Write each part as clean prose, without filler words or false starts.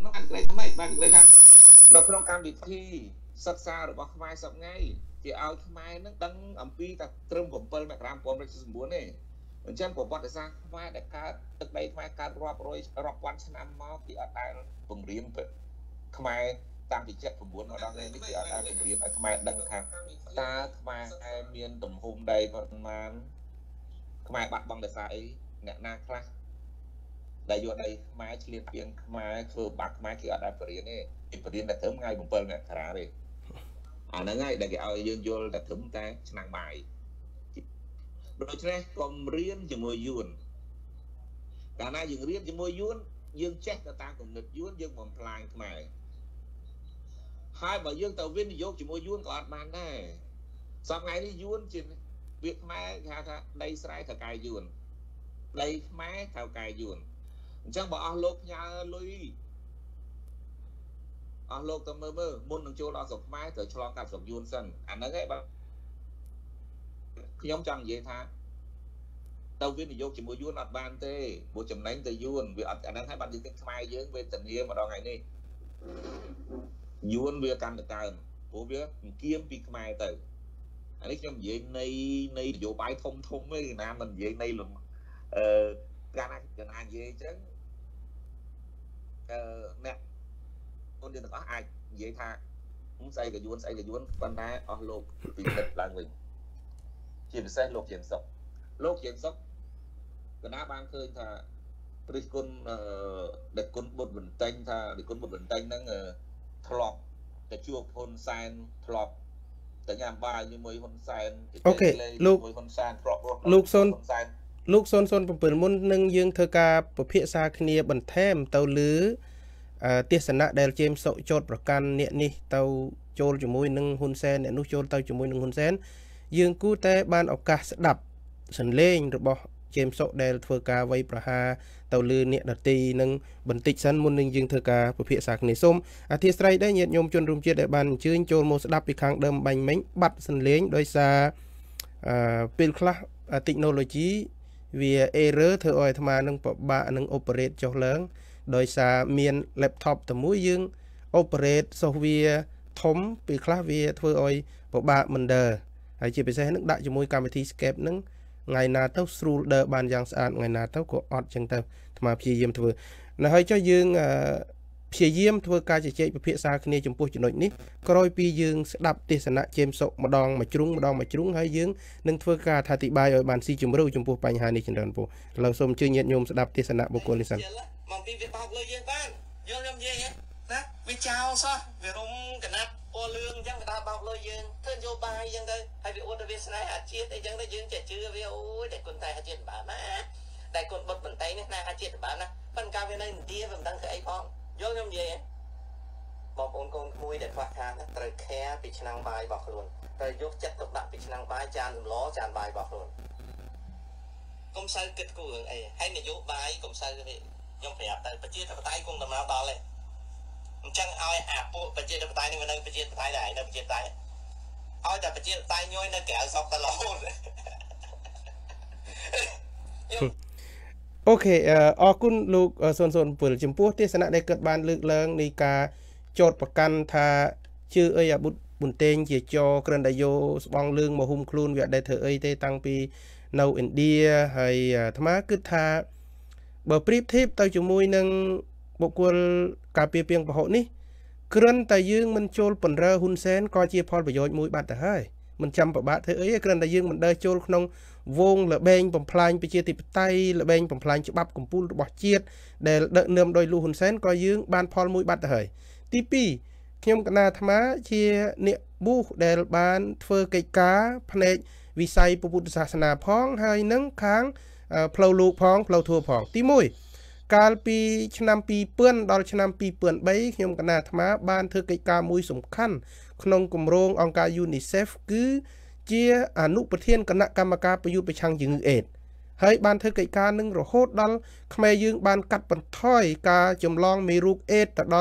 bạn cáiทำไมbạn cáiថានៅក្នុងកម្មវិធីសិក្សារបស់ខ្មែរសប្ងៃគេឲ្យខ្មែរនឹងដឹងអំពីតែត្រឹម7មករា2019ទេអញ្ចឹងប្រវត្តិសាស្ត្រខ្មែរដែលកើតទឹកដីខ្មែរកើតរាប់ពាន់ឆ្នាំមកគេអត់ដែលពង្រៀនខ្មែរតាំងពី79មកដល់នេះគេអត់ដែលពង្រៀនឲ្យខ្មែរដឹងថាតើខ្មែរមានទំហំដីប្រមាណខ្មែរបាត់បង់ដោយសារអីអ្នកណាខ្លះដែលយកដីខ្មែរឆ្លៀតពីងខ្មែរធ្វើបាក់ខ្មែរគេអត់ដែលបរៀនទេគេបរៀនតែត្រឹមថ្ងៃ7មករាទេអាហ្នឹងហើយដែលគេឲ្យយើងយល់តែត្រឹមតែឆ្នាំងបាយដូច្នេះកុំរៀនជាមួយយួនកាលណាយើងរៀនជាមួយយួនយើងចេះទៅតាមគំនិតយួនយើងបំផ្លាញខ្មែរហើយបើយើងទៅវិនិយោគជាមួយយួនក៏អត់បានដែរសប្តាហ៍នេះយួនជាវាខ្មែរគេហៅថាដីស្រែថៅកែយួនដីខ្មែរថៅកែយួនអញ្ចឹងបើអស់លោកផ្ញើលុយអស់លោកទៅមើលមុននឹងចូលដល់ស្រុកខ្មែរត្រូវឆ្លងកាត់ស្រុកយួនសិនអាហ្នឹងឯងបាទខ្ញុំចង់និយាយថាទៅវិនិយោគជាមួយយួនអត់បានទេព្រោះចំណេញទៅយួនវាអត់អាហ្នឹងហើយបានយើងខ្មែរយើងវេទនាម្ដងថ្ងៃនេះយួនវាកាន់តែកើនព្រោះវាអង្គៀមពីខ្មែរទៅអានេះខ្ញុំនិយាយនៃនយោបាយធំទេណាមិននិយាយនៃកាលណានិយាយអញ្ចឹងអ្នកคนយើងទាំងអស់អាចនិយាយថាស្អីក៏យួនប៉ុន្តែអស់លោកពីនិតឡើងវិញជាពិសេសលោកជាងសុកកណាបានឃើញថាព្រឹសគុណដឹកគុណបុត្របន្ទែងថាដឹកគុណបុត្របន្ទែងហ្នឹងធ្លាប់តែជួបហ៊ុនសែនធ្លាប់តែញ៉ាំបាយជាមួយហ៊ុនសែនអូខេលោកហ៊ុនសែនធ្លាប់រស់លោកស៊ុន007មុននឹងយើងធ្វើការពិភាក្សាគ្នាបន្ថែមទៅលើទេសនៈដែលជេមសុកចោតប្រកាន់អ្នកនេះទៅចូលជាមួយនឹងហ៊ុនសែនអ្នកនោះចូលទៅជាមួយនឹងហ៊ុនសែនយើងគួរតែបានឱកាសស្ដាប់សន្លេងរបស់ជេមសុកដែលធ្វើការវាយប្រហារទៅលើអ្នកដទៃនឹងបន្តិចសិនមុននឹងយើងធ្វើការពិភាក្សាគ្នាសូមអធិស្ឋានដែរញាតិញោមជនរួមជាតិដែលបានអញ្ជើញចូលមកស្ដាប់ពីខាងដើមបាញ់មិញបាត់សន្លេងដោយសារពេលខ្លះ technology វា error ធ្វើឲ្យអាត្មានឹងពិបាកនឹង operate ចុះឡើងដោយសារមាន laptop តែមួយយើង operate software ធំពេលខ្លះវាធ្វើឲ្យពិបាកមិនដើរហើយជាពិសេសនឹងដាក់ជាមួយកម្មវិធី Skype នឹងថ្ងៃណាទៅស្រួលដើរបានយ៉ាងស្អាតថ្ងៃណាទៅក៏អត់ចឹងទៅអាត្មាព្យាយាមធ្វើនៅហើយចុះយើងព្យាយាមធ្វើការជជែកពិភាក្សាគ្នាចំពោះចំណុចនេះក្រោយពីយើងស្ដាប់ទេសនៈជេមសុកម្ដងមួយជ្រុងហើយយើងនឹងធ្វើការអធិប្បាយឲ្យបានស៊ីជម្រៅចំពោះបញ្ហានេះច្រើនពោះឥឡូវសូមអញ្ជើញញាតិញោមស្ដាប់ទេសនៈបុគ្គលនេះសិនមកពីវាបោកលើយើងបានយល់ខ្ញុំនិយាយណាវាចោលសោះវារុំកណាត់ពណ៌លឿងអញ្ចឹងវាដើរបោកលើយើងធ្វើនយោបាយអញ្ចឹងទៅហើយវាអួតទៅវាស្នេហ៍អាជាតិអីចឹងទៅយើងចេះជឿវាអូយតែគុណតែអាជាតិបានណាតែគុណបុតបន្តែនេះណាអាជាតិបានណាប៉ុន្តែកាលវានៅឥណ្ឌាវាមិនដឹងធ្វើអីផងយល់ខ្ញុំនិយាយបងប្អូនកូនក្មួយដែលខ្វះខាតត្រូវ care ពីឆ្នាំងបាយរបស់ខ្លួនត្រូវយកចិត្តទុកដាក់ពីឆ្នាំងបាយចានសម្លចានបាយរបស់ខ្លួនកុំសូវគិតគូររឿងអីហើយនយោបាយកុំសូវខ្ញុំប្រាប់ទៅប្រជាធិបតេយ្យគង់ដំណើរដល់ទេអញ្ចឹងឲ្យអាពួកប្រជាធិបតេយ្យនេះនៅប្រជាធិបតេយ្យដែរនៅប្រជាធិបតេយ្យឲ្យតែប្រជាធិបតេយ្យញយនៅក្រៅសពតរហូតអូខេអរគុណលោក007ចំពោះទេសនៈដែលគាត់បានលើកឡើងនៃការចោទប្រកាន់ថាជឿអីអាបុតប៊ុនតេងជាចរក្រិនដាយោស្បង់លឿងមកហ៊ុំខ្លួនវាអត់ដែលធ្វើអីទេតាំងពីនៅឥណ្ឌាហើយអាត្មាគិតថាបើប្រៀបធៀបទៅជាមួយនឹងបុគ្គលការពារពីងពហុនេះគ្រាន់តែយើងមិនចូលពន្រើហ៊ុនសែនក៏ជាផលប្រយោជន៍មួយបាត់ទៅហើយមិនចាំប្របាក់ធ្វើអីគ្រាន់តែយើងមិនដើរចូលក្នុងវងលបែងបំផ្លាញប្រជាធិបតេយ្យលបែងបំផ្លាញច្បាប់កម្ពុជារបស់ជាតិដែលដឹកនាំដោយលោកហ៊ុនសែនក៏យើងបានផលមួយបាត់ទៅហើយទី2ខ្ញុំកណាអាត្មាជាអ្នកប៊ូសដែលបានធ្វើកិច្ចការផ្នែកវិស័យពុទ្ធសាសនាផងហើយនឹងខាងផ្លូវលោកផងផ្លូវធัวផងទី1កាលពីឆ្នាំ2000ដល់ឆ្នាំ2003ខ្ញុំកណាអាត្មាបានធ្វើកិច្ចការមួយសំខាន់ក្នុងគម្រោងអង្គការ UNICEF គឺជាអនុប្រធានគណៈកម្មការប្រយុទ្ធប្រឆាំងជំងឺអេដស៍ហើយបានធ្វើកិច្ចការនឹងរហូតដល់ខ្មែរយើងបានកាត់បន្ថយការចម្លងមេរោគអេដស៍ទៅដល់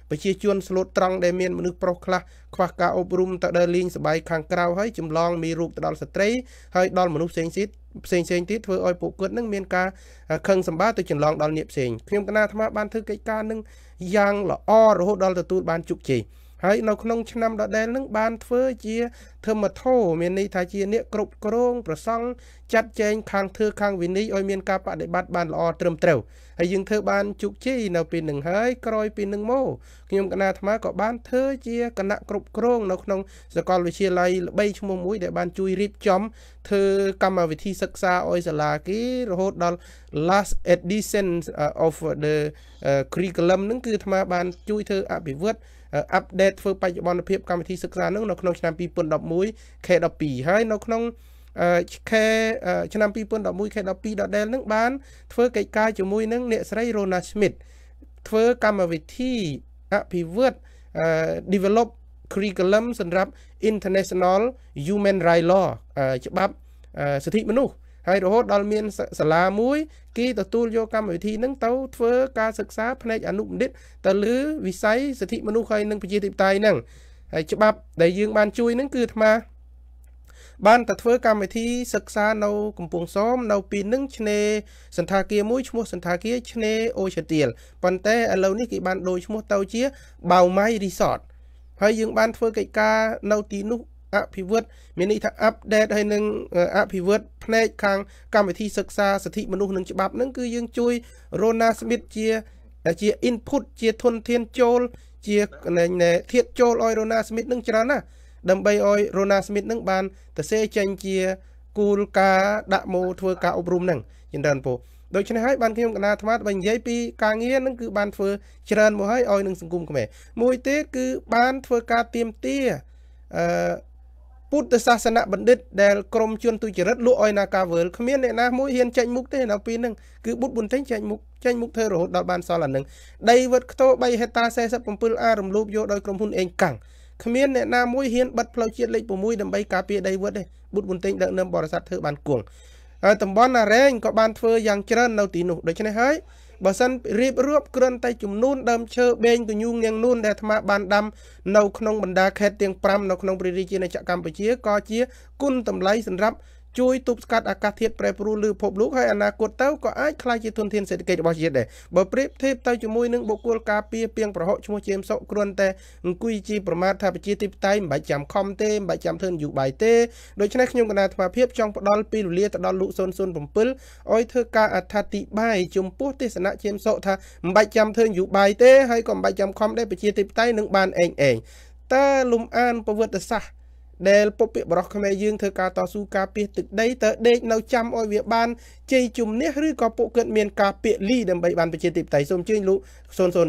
ប្រជាជនស្លូតត្រង់ដែលមានមនុស្សប្រុសខ្លះខ្វះការអប់រំទៅដើរលេងសប្បាយខាងក្រៅហើយចម្លងមានរូបទៅដល់ស្ត្រីហើយដល់មនុស្សផ្សេងទៀតធ្វើឲ្យពួកគាត់នឹងមានការខឹងសម្បាទៅចន្លងដល់ញាតិផ្សេងខ្ញុំកណាអាត្មាបានធ្វើកិច្ចការនឹងយ៉ាងល្អរហូតដល់ទទួលបានជោគជ័យហើយនៅក្នុងឆ្នាំដដែលនឹងបានធ្វើជាធម្មធម៌មានន័យថាជាអ្នកគ្រប់គ្រងប្រសង់ចាត់ចែងខាងខាងវិន័យឲ្យមានការបដិបត្តិបានល្អត្រឹមត្រូវហើយយើងធ្វើបានជោគជ័យនៅពេលនឹងហើយក្រោយពីនឹងមកខ្ញុំកណាអាត្មាក៏បានធ្វើជាគណៈគ្រប់គ្រងនៅក្នុងសាកលវិទ្យាល័យល្បីឈ្មោះមួយដែលបានជួយរៀបចំធ្វើកម្មវិធីសិក្សាឲ្យសាលាគេរហូតដល់ last edition of the curriculum នឹងគឺអាត្មាបានជួយធ្វើអភិវឌ្ឍupdate ធ្វើបច្ចុប្បន្នភាពកម្មវិធីសិក្សានោះនៅក្នុងឆ្នាំ2011 K12 ហើយនៅក្នុងឆ្នាំ 2011 K12 ដដែលនឹងបានធ្វើកិច្ចការជាមួយនឹងអ្នកស្រី Rona Smith ធ្វើកម្មវិធីអភិវឌ្ឍdevelop curriculum សម្រាប់ international human rights law ច្បាប់សិទ្ធិមនុស្សហើយរហូតដល់មានសាលាមួយគេទទួលយកកម្មវិធីហ្នឹងទៅធ្វើការសិក្សាផ្នែកអនុបណ្ឌិតទៅលើវិស័យសិទ្ធិមនុស្សហើយនិងប្រជាធិបតេយ្យហ្នឹងហើយច្បាប់ដែលយើងបានជួយហ្នឹងគឺអាត្មាបានទៅធ្វើកម្មវិធីសិក្សានៅកំពង់សោមនៅពីនឹងឆ្នេរសន្តាគារមួយឈ្មោះសន្តាគារឆ្នេរអូឈើទៀលប៉ុន្តែឥឡូវនេះគេបានដូរឈ្មោះទៅជាបៅម៉ៃ Resort ហើយយើងបានធ្វើកិច្ចការនៅទីនោះអភិវឌ្ឍមានន័យថា update ហើយនឹងអភិវឌ្ឍផ្នែកខាងកម្មវិធីសិក្សាសិទ្ធិមនុស្សនិងច្បាប់ហ្នឹងគឺយើងជួយ Rona Smith ជា input ជាធនធានចូលជាធាតុចូលឲ្យ Rona Smith នឹងច្រើនណាស់ដើម្បីឲ្យ Rona Smith នឹងបានទៅសេចេញជាគោលការណ៍ដាក់មកធ្វើការអប់រំហ្នឹងច្រើនពោដូច្នេះហើយបានខ្ញុំកណាអាត្មាបើនិយាយពីការងារហ្នឹងគឺបានធ្វើច្រើនមកឲ្យនឹងសង្គមខ្មែរមួយទៀតគឺបានធ្វើការទៀមទាពុទ្ធសាសនបណ្ឌិតដែលក្រមជនទុច្ចរិតលក់ឲ្យនាការវើលគ្មានអ្នកណាមួយហ៊ានចេញមុខទេនៅពេលហ្នឹងគឺបុត្រប៊ុនតេងចេញមុខធ្វើរហូតដល់បានសល់អាហ្នឹងដីវត្តខ្ទោ3ហិកតា 47A រំលោភយកដោយក្រុមហ៊ុនអេងកាំងគ្មានអ្នកណាមួយហ៊ានបិទផ្លូវជាតិលេខ6ដើម្បីការពារដីវត្តទេបុត្រប៊ុនតេងដឹកនាំបរិស័ទធ្វើបានគង់ហើយតំបន់ណារ៉េងក៏បានធ្វើយ៉ាងច្រើននៅទីនោះដូច្នេះហើយបើសិនរៀបរាប់គ្រាន់តែចំនួនដើមឈើបេងកញូងនាងនួនដែលអាត្មាបានដាំនៅក្នុងបណ្ដាខេត្តទាំង5នៅក្នុងព្រះរាជាណាចក្រកម្ពុជាក៏ជាគុណតម្លៃសម្រាប់ជួយទប់ស្កាត់អាកាសធាតុប្រែប្រួលលើពិភពលោកហើយអនាគតទៅក៏អាចក្លាយជាធនធានសេដ្ឋកិច្ចរបស់ជាតិដែរបើប្រៀបធៀបទៅជាមួយនឹងបុគ្គលការពារពីងប្រហុកឈ្មោះជេមសុកគ្រាន់តែអង្គុយជាប្រមាថថាប្រជាធិបតេយ្យមិនបាច់ចាំខំទេមិនបាច់ចាំធ្វើនយោបាយទេដូច្នេះខ្ញុំកណាអាត្មាភាពចង់ផ្ដល់ពេលវេលាទៅដល់លោក007ឲ្យធ្វើការអត្ថាធិប្បាយចំពោះទេសនៈជេមសុកថាមិនបាច់ចាំធ្វើនយោបាយទេហើយក៏មិនបាច់ចាំខំដែរប្រជាធិបតេយ្យនឹងបានឯងតើលំអានប្រវត្តិសាស្ត្រដែលពុព្វបរោះខ្មែរយើងធ្វើការតស៊ូការពារទឹកដីតើដេកនៅចាំឲ្យវាបានជ័យជំនះឬក៏ពួកគាត់មានការពាក្យលីដើម្បីបានប្រជាធិបតេយ្យសូមអញ្ជើញលោក007សូម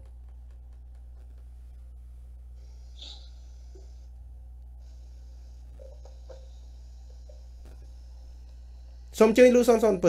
អញ្ជើញលោក007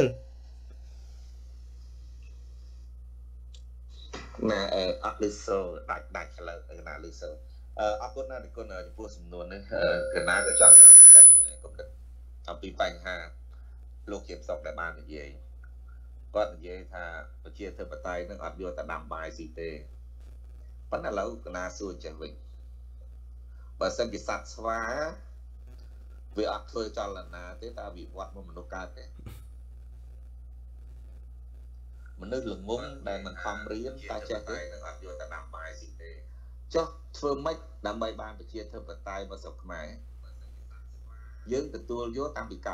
ណាអត់លឺសូដាច់ខ្លៅណាលឺសូអរគុណណាស់គុណចំពោះសំណួរនេះកណាក៏ចង់បញ្ចេញគំនិតអំពីបញ្ហាលោកជាសុខដែលបាននិយាយគាត់និយាយថាប្រជាធិបតេយ្យនឹងអត់យកតែដាំបាយស៊ីទេប៉ុន្តែឥឡូវកណាសួរចេះវិញបើសិនជាសត្វស្វាវាអត់ធ្វើចលនាទេតើវិវត្តមកមនុស្សកើតទេមនុស្សល្ងងដែលមិនខំរៀនតែចេះទេនឹងអត់យកតែដាំបាយស៊ីទេចុះធ្វើម៉េចដើម្បីបានប្រជាធិបតេយ្យរបស់ស្រុកខ្មែរយើងទទួលយកតាំងពី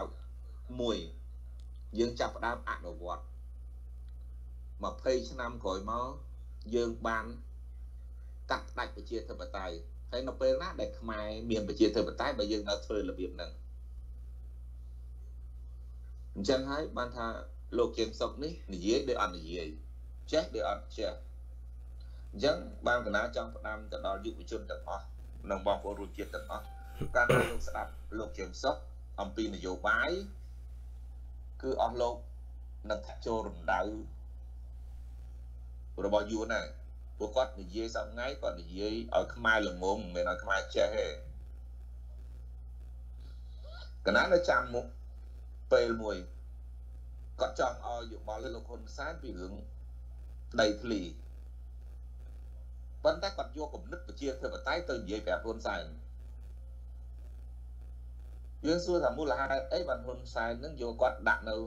91យើងចាប់ផ្ដើមអនុវត្ត20ឆ្នាំក្រោយមកយើងបានកាត់ផ្ដាច់ប្រជាធិបតេយ្យហើយនៅពេលណាដែលខ្មែរមានប្រជាធិបតេយ្យបើយើងនៅធ្វើរបៀបហ្នឹងអញ្ចឹងហើយបានថាលោកជេមសុកនេះនិយាយដោយអត់និយាយចេះដោយអត់ចេះអញ្ចឹងបានកណាចង់ផ្ដាំទៅដល់យុវជនទាំងអស់និងបងប្អូនរួមជាតិទាំងអស់ការលោកស្ដាប់លោកជេមសុកអំពីនយោបាយគឺអស់លោកនឹងចូលរំដៅរបស់យួនណាព្រោះគាត់និយាយសប្ងៃគាត់និយាយឲ្យខ្មែរល្ងងមិនមែនឲ្យខ្មែរចេះទេកណានៅចាំមុខពេលមួយគាត់ចង់ឲ្យយោបល់លោកហ៊ុនសែនពីរឿងដីធ្លីប៉ុន្តែគាត់យកគំនិតប្រជាធិបតេយ្យទៅនិយាយប្រាប់ហ៊ុនសែនយើងសួរថាមូលហេតុអីបានហ៊ុនសែននឹងយកគាត់ដាក់នៅ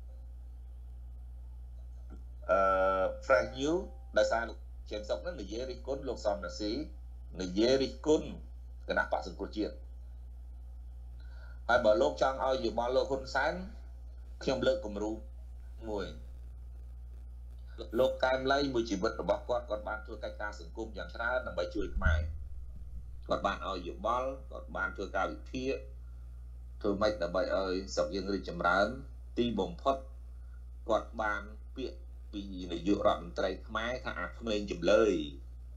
fresh news ដោយសារលោកជាមសុកនឹងនិយាយរិះគន់លោកសំរាស៊ីនិយាយរិះគន់គណៈបក្សសង្គ្រោះជាតិហើយបើលោកចង់ឲ្យយោបល់លោកហ៊ុនសែនខ្ញុំលើកគំរូមួយលោកកែមលីមួយជីវិតរបស់គាត់បានធ្វើកិច្ចការសង្គមយ៉ាងច្រើនដើម្បីជួយខ្មែរគាត់បានឲ្យយោបល់គាត់បានធ្វើការវិភាគធ្វើម៉េចដើម្បីឲ្យស្រុកយើងរីកចម្រើនទីបំផុតគាត់បានពាក្យពីនាយករដ្ឋមន្ត្រីខ្មែរថាអាក្មេងចម្លើយ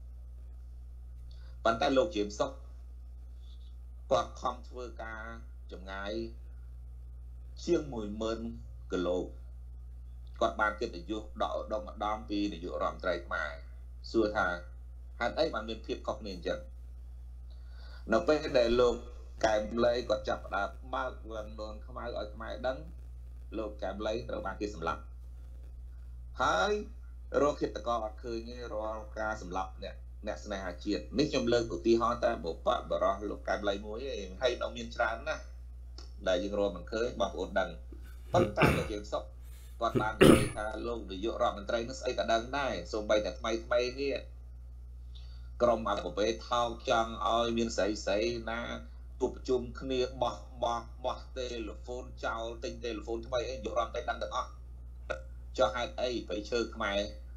ប៉ុន្តែលោកជាមសុខគាត់ខំធ្វើការចម្ងាយជាង 10000 គីឡូគាត់បានកិត្តិយសដកឧត្តមឧត្តមពីនាយករដ្ឋមន្ត្រីខ្មែរសួរថាហេតុអីបានមានភាពខុសគ្នាអញ្ចឹងនៅពេលដែលលោកកែមលីគាត់ចាប់ផ្ដើមបើកវងននខ្មៅឲ្យខ្មែរដឹងលោកកែមលីត្រូវបានគេសម្លាប់ហើយរកឃាតករអត់ឃើញទេរាល់ការសម្លាប់អ្នកស្នេហាជាតិនេះខ្ញុំលើកឧទាហរណ៍តែបុព្វបរោះលោកកែមលីមួយឯងហើយនៅមានច្រើនណាស់ដែលយើងរកមិនឃើញបងប្អូនដឹងប៉ុន្តែលោកជាសុខគាត់បាននិយាយថាលោកនាយករដ្ឋមន្ត្រីនោះស្អីក៏ដឹងដែរសូម្បីតែថ្មីនេះក្រុមអបបេថោកចង់ឲ្យមានស្រីណាជួបប្រជុំគ្នាបោះទេលេហ្វូនចោលទិញទេលេហ្វូនថ្មីអីយករដ្ឋមន្ត្រីដឹងទាំងអស់ចុះហេតុអីប្រៃឈើខ្មែរ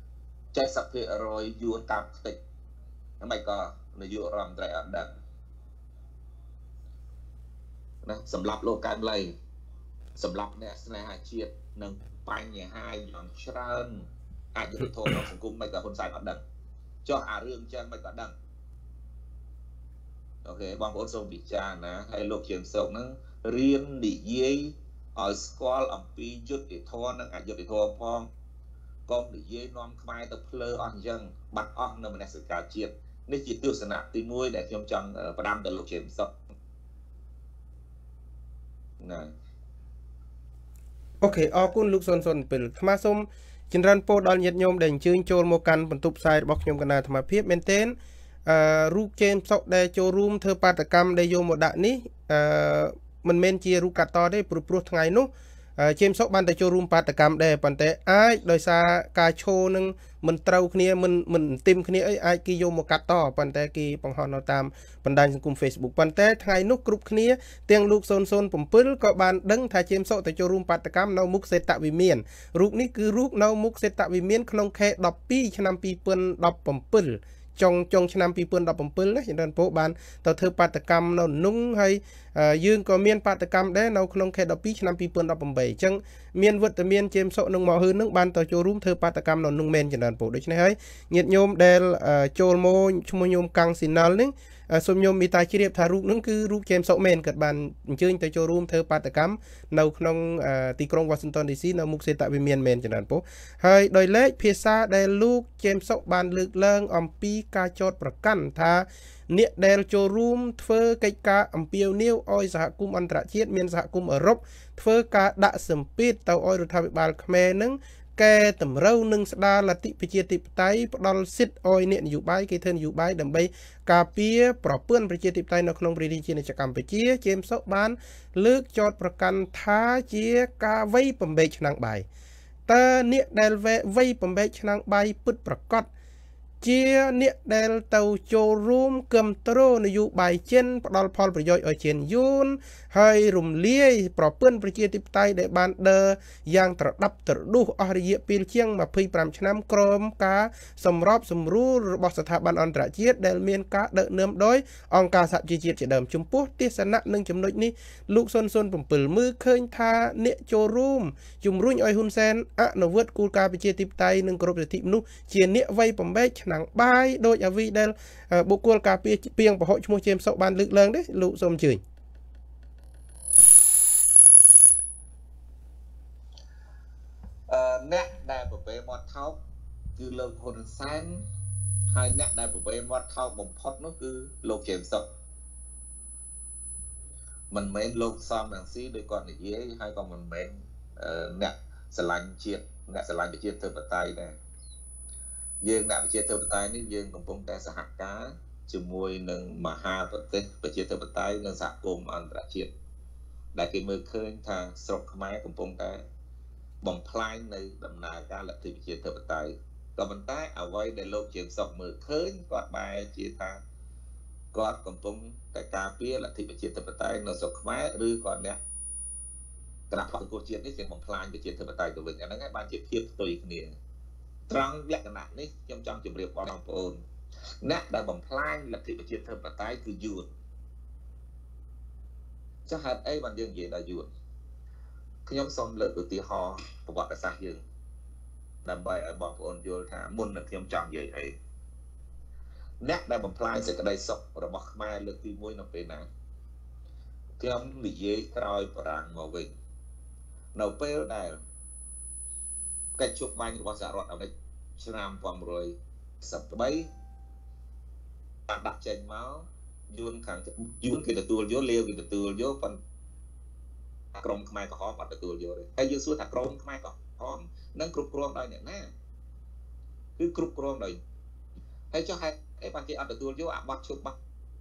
70% យួនតាមខ្ទេចមិនក៏នាយករដ្ឋមន្ត្រីអត់ដឹងណាសម្រាប់លោកកែមលីសម្រាប់អ្នកស្នេហាជាតិនិងបញ្ហាយ៉ាងច្រើនអយុត្តិធម៌ក្នុងសង្គមមិនក៏ហ៊ុនសែនអត់ដឹងចុះអារឿងចឹងមិនក៏ដឹងអូខេបងប្អូនសូមពិចារណាហើយលោកជាមសុកហ្នឹងរៀននិយាយឲ្យស្គាល់អំពីយុត្តិធម៌និងអយុត្តិធម៌ផងកុំនិយាយនាំខ្មែរទៅភ្លើអស់អញ្ចឹងបាត់អស់នៅមនសិការជាតិនេះជាទស្សនៈទី1ដែលខ្ញុំចង់ផ្ដាំដល់លោកជាមសុកណាអូខេអរគុណលោកសុន7ថ្មសូមចម្រើនពរដល់ញាតិញោមដែលអញ្ជើញចូលមកកាន់បន្ទប់ផ្សាយរបស់ខ្ញុំកណ្ដាលអាត្មាភាពមែនទែនរូបជេមសុកដែលចូលរួមធ្វើបាតកម្មដែលយកមកដាក់នេះមិនមែនជារូបកាត់តទេព្រោះថ្ងៃនោះជេមសុកបានតែចូលរួមបាតកម្មដែរប៉ុន្តែអាចដោយសារការឈរនឹងមិនត្រូវគ្នាមិនទីមគ្នាអីអាចគេយកមកកាត់តប៉ុន្តែគេបង្ហោះនៅតាមបណ្ដាញសង្គម Facebook ប៉ុន្តែថ្ងៃនោះគ្រប់គ្នាទាំងលោក007ក៏បានដឹងថាជេមសុកទៅចូលរួមបាតកម្មនៅមុខសេតវិមានរូបនេះគឺរូបនៅមុខសេតវិមានក្នុងខែ12ឆ្នាំ2017ចុងឆ្នាំ2017ណាចម្រើនពរបានទៅធ្វើបាតកម្មនៅនុងហើយយើងក៏មានបាតកម្មដែរនៅក្នុងខែ12ឆ្នាំ2018អញ្ចឹងមានវត្តមានជេមសុកនឹងមកហឺនឹងបានទៅចូលរួមធ្វើបាតកម្មនៅនុងមែនចម្រើនពរដូច្នេះហើយញាតិញោមដែលចូលមកឈ្មោះញោមកាំងស៊ីណាល់នេះសូមញោមមេត្តាជ្រាបថារូបនឹងគឺរូបជេមសុកមែនគាត់បានអញ្ជើញទៅចូលរួមធ្វើបាតកម្មនៅក្នុងទីក្រុង Washington DC នៅមុខសេតវិមានមែនចម្រើនពរហើយដោយលេខភាសាដែលលោកជេមសុកបានលើកឡើងអំពីការចោទប្រកាន់ថាអ្នកដែលចូលរួមធ្វើកិច្ចការអំពាវនាវឲ្យសហគមន៍អន្តរជាតិមានសហគមន៍អឺរ៉ុបធ្វើការដាក់សម្ពាធទៅឲ្យរដ្ឋាភិបាលខ្មែរនឹងកែតម្រូវនឹងស្ដារលទ្ធិប្រជាធិបតេយ្យផ្ដល់សិទ្ធិឲ្យអ្នកនយោបាយគេធ្វើនយោបាយដើម្បីការពារប្រព័ន្ធប្រជាធិបតេយ្យនៅក្នុងព្រះរាជាណាចក្រកម្ពុជាជេមសុកបានលើកចោទប្រកាន់ថាជាការវ័យបំបែកឆ្នាំងបាយតើអ្នកដែលវ័យបំបែកឆ្នាំងបាយពិតប្រាកដជាអ្នកដែលទៅចូលរួមគាំទ្រនយោបាយចិនផ្ដល់ផលប្រយោជន៍ឲ្យចិនយួនហើយរំលាយប្រព័ន្ធប្រជាធិបតេយ្យដែលបានដើរយ៉ាងត្រដាប់ត្រដួសអស់រយៈពេលជាង25ឆ្នាំក្រោមការសម្របសម្រួលរបស់ស្ថាប័នអន្តរជាតិដែលមានការដឹកនាំដោយអង្គការសហប្រជាជាតិជាដើមចំពោះទស្សនៈនិងចំណុចនេះលោក007មើលឃើញថាអ្នកចូលរួមជំរុញឲ្យហ៊ុនសែនអនុវត្តគោលការណ៍ប្រជាធិបតេយ្យនិងគោរពសិទ្ធិមនុស្សជាអ្នកវ័យបំបែកឆ្នាំងបាយដោយអាវីដែលបុគ្គលការពារពីងពហុឈ្មោះជេមសុកបានលើកឡើងទេលោកសូមអញ្ជើញអ្នកដែលប្រវេមាត់ថោកគឺលោកហ៊ុនសែនហើយអ្នកដែលប្រវេមាត់ថោកបំផុតនោះគឺលោកជេមសុកមិនមែនលោកសំរងស៊ីដោយគាត់និយាយហើយក៏មិនមែនអ្នកស្រឡាញ់ជាតិអ្នកស្រឡាញ់ប្រជាធិបតេយ្យដែរយើងដាក់ប្រជាធិបតេយ្យនេះយើងកំពុងតែសហការជាមួយនឹងមហាប្រទេសប្រជាធិបតេយ្យនិងសហគមន៍អន្តរជាតិដែលគេមើលឃើញថាស្រុកខ្មែរកំពុងតែបំផ្លាញនៅដំណើរការលទ្ធិប្រជាធិបតេយ្យក៏ប៉ុន្តែអ្វីដែលលោកជាងសុកមើលឃើញគាត់បែរជាថាគាត់កំពុងតែការពារលទ្ធិប្រជាធិបតេយ្យនៅស្រុកខ្មែរឬក៏អ្នកគណៈបកសង្គ្រោះជាតិនេះជាបំផ្លាញប្រជាធិបតេយ្យទៅវិញអាហ្នឹងហើយបានជាភាពផ្ទុយគ្នាត្រង់លក្ខណៈនេះខ្ញុំចង់ជម្រាបបងប្អូនអ្នកដែលបំផ្លាញលទ្ធិប្រជាធិបតេយ្យគឺយួនចុះហេតុអីបានយើងនិយាយដល់យួនខ្ញុំសូមលើកឧទាហរណ៍ប្រវត្តិសាស្ត្រយើងដើម្បីឲ្យបងប្អូនយល់ថាមុននឹងខ្ញុំចង់និយាយអីអ្នកដែលបំផ្លាញសេចក្តីសុខរបស់ខ្មែរលើកទី1នៅពេលណាខ្ញុំនិយាយក្រោយបារាំងមកវិញនៅពេលដែលកិច្ចជួបបាញ់របស់សហរដ្ឋអាមេរិកឆ្នាំ1913បានដាក់ចេញមកយួនខាងយួនគេទទួលយកលាវគេទទួលយកប៉ុន្តែក្រមខ្មែរក្រហមអត់ទទួលយកទេហើយយើងសួរថាក្រមខ្មែរក្រហមនឹងគ្រប់គ្រងដោយអ្នកណាគឺគ្រប់គ្រងដោយហើយចុះហេតុអីបានគេអត់ទទួលយកអាបត្តិជប់បាក់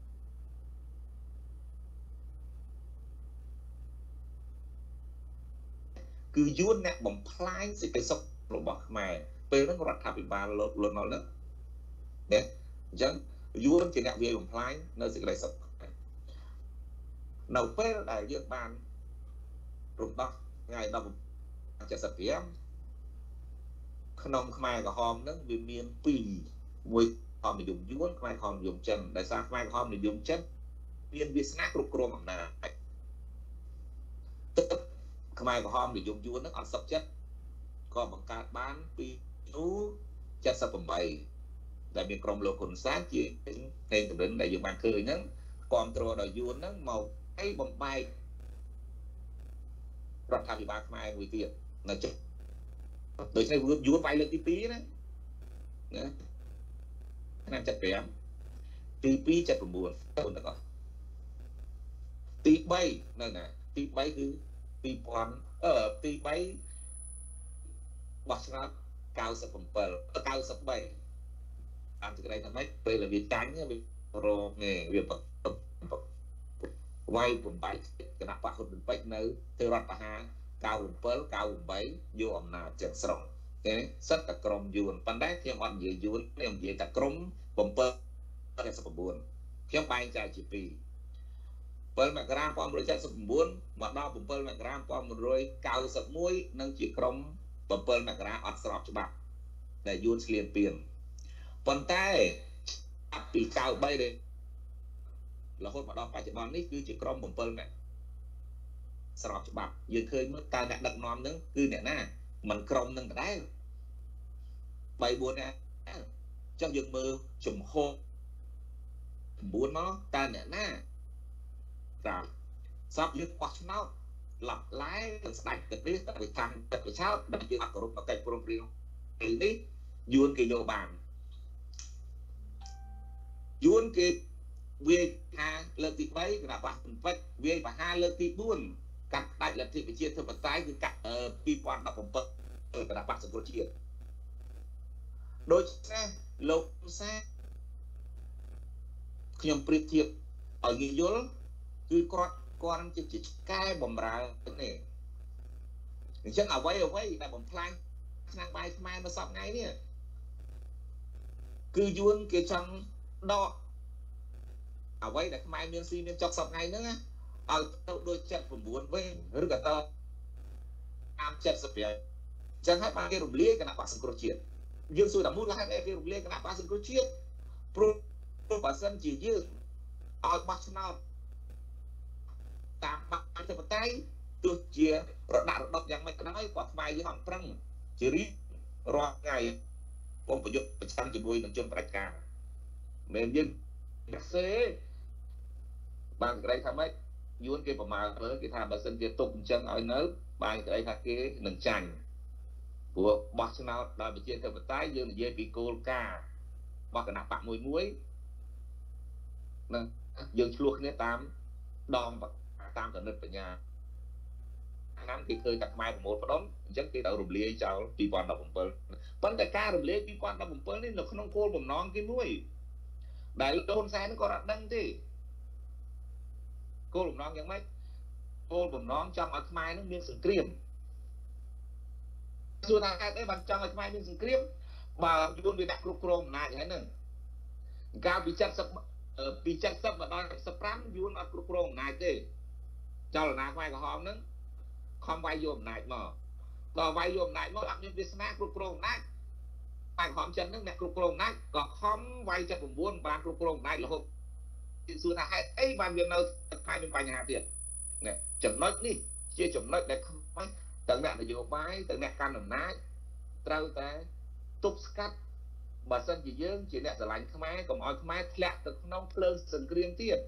គឺយួនអ្នកបំផ្លាញសេចក្តីសុខរបស់ខ្មែរពេលហ្នឹងរដ្ឋាភិបាលលន់នល់ហ្នឹងណាអញ្ចឹងយួនជាអ្នកវាយបំផ្លាញនៅសេចក្តីសុខនៅពេលដែលយើងបានរំដោះថ្ងៃ1975ក្នុងខ្មែរក្រហមហ្នឹងវាមាន2មួយខំនិយមយួនខ្មែរខំនិយមចិនដោយសារខ្មែរក្រហមនិយមចិនមានវាសនាគ្រប់គ្រងអំណាចទឹកខ្មែរក្រហមនិយមយួនហ្នឹងអត់សុខចិត្តក៏បង្កើតបានពីនោះ78ដែលមានក្រុមលោកហ៊ុនសែនជាហេងតម្រិនដែលយើងបានឃើញហ្នឹងគ្រប់គ្រងដោយយួនហ្នឹងមកអីបំបែករដ្ឋាភិបាលខ្មែរមួយទៀតនៅចុះដូច្នេះយួនវាយលើកទី2ណាឆ្នាំ75ទី2 79បងទាំងអស់ទី3នៅណាទី3គឺ2000ទី3បោះឆ្នោត97 93តាមសេចក្តីថាម៉េចពេលវាចាញ់វារងនេះវាវាយបំបែកគណៈបកហ៊ុនស៊ុនពេជ្រនៅធ្វើរដ្ឋប្រហារ97 98យកអំណាចទាំងស្រុងទេសិតតែក្រមយួនប៉ុន្តែខ្ញុំអត់និយាយយួនខ្ញុំនិយាយតែក្រម779ខ្ញុំបែងចែកជា2 7មករា1979មកដល់7មករា1991នឹងជាក្រម7មករាអត់ស្របច្បាប់ដែលយួនឆ្លៀនពៀនប៉ុន្តែពី93នេះរហូតមកដល់បច្ចុប្បន្ននេះគឺជាក្រម7មកស្របច្បាប់យើងឃើញមើលតើអ្នកដឹកនាំនឹងគឺអ្នកណាមិនក្រមនឹងដដែល3 4នាក់ចុះយើងមើលជំហរ9មកតើអ្នកណាតាមសពយើងបោះឆ្នោតឡប់ឡែនឹងស្ដាច់ទឹកនេះតែវាខាងទឹកវាឆោតដល់យើងអត់គោរពកិច្ចព្រមព្រៀងនេះយួនគេយកបានយួនគេវាយថាលើកទី3គណៈបកពេជ្រវាយបហាលើកទី4កាត់ផ្ដាច់លទ្ធិប្រជាធិបតេយ្យគឺកាត់2017គណៈបកសង្គ្រោះជាតិដូច្នេះលោកសាខ្ញុំប្រៀបធៀបឲ្យងាយយល់គឺគាត់ជាកែបំរើនេះអញ្ចឹងអ្វីដែលបំផ្លាញឆ្នាំបាយខ្មែរនៅសប្តាហ៍នេះគឺយួនគេចង់ដកអ្វីដែលខ្មែរមានស៊ីមានចុកសប្តាហ៍ហ្នឹងឲ្យទៅដូច79វិញឬក៏ទៅតាម75អញ្ចឹងហើយបានគេរំលាយគណៈបកសង្គ្រោះជាតិយើងសួរតែមូលហេតុអីគេរំលាយគណៈបកសង្គ្រោះជាតិព្រោះបើសិនជាយើងឲ្យបោះឆ្នោតតាមបកអធិបតេយ្យទោះជារដាក់រដប់យ៉ាងម៉េចក៏ដោយគាត់ខ្មែរយើងអត់ប្រឹងជារៀងរាល់ថ្ងៃបងប្រយុទ្ធប្រចាំជាមួយនឹងជនប្រជាការមិនយើងសេបានក្តីថាម៉េចយួនគេប្រមាណមើលគេថាបើសិនជាទុកអញ្ចឹងឲ្យនៅបានក្តីថាគេនឹងចាញ់ព្រោះបោះឆ្នោតដោយប្រជាធិបតេយ្យយើងនិយាយពីគោលការណ៍របស់គណៈបកមួយនឹងយើងឆ្លោះគ្នាតាមដងតាមកណិតបញ្ញាឆ្នាំគេឃើញតែខ្មែរប្រមូលផ្ដុំអញ្ចឹងគេត្រូវរំលាយចោល2017ប៉ុន្តែការរំលាយ2017នេះនៅក្នុងគោលបំណងគេមួយដែលលោកហ៊ុនសែនក៏អត់ដឹងទេគោលបំណងយ៉ាងម៉េចគោលបំណងចង់ឲ្យខ្មែរនឹងមានសង្គ្រាមសួរថាហេតុអីបានចង់ឲ្យខ្មែរមានសង្គ្រាមបើយួនវាដាក់គ្រប់គ្រងអំណាចហើយហ្នឹងកាលពី70មកដល់75យួនអត់គ្រប់គ្រងអំណាចទេចលនាខ្មែរក្រហមហ្នឹងខំវាយយកអំណាចមកដល់វាយយកអំណាចមកអត់មានវាសនាគ្រប់គ្រងអំណាចខ្មែរក្រហមចិនហ្នឹងអ្នកគ្រប់គ្រងអំណាចក៏ខំវាយ79បានគ្រប់គ្រងអំណាចរហូតសួរថាហេតុអីបានវានៅខ្មែរមានបញ្ហាទៀតនេះចំណុចនេះជាចំណុចដែលខ្មែរទាំងអ្នកនយោបាយទាំងអ្នកកាន់អំណាចត្រូវតែទប់ស្កាត់បើសិនជាយើងជាអ្នកស្រឡាញ់ខ្មែរកុំឲ្យខ្មែរធ្លាក់ទៅក្នុងភ្លើងសង្គ្រាមទៀត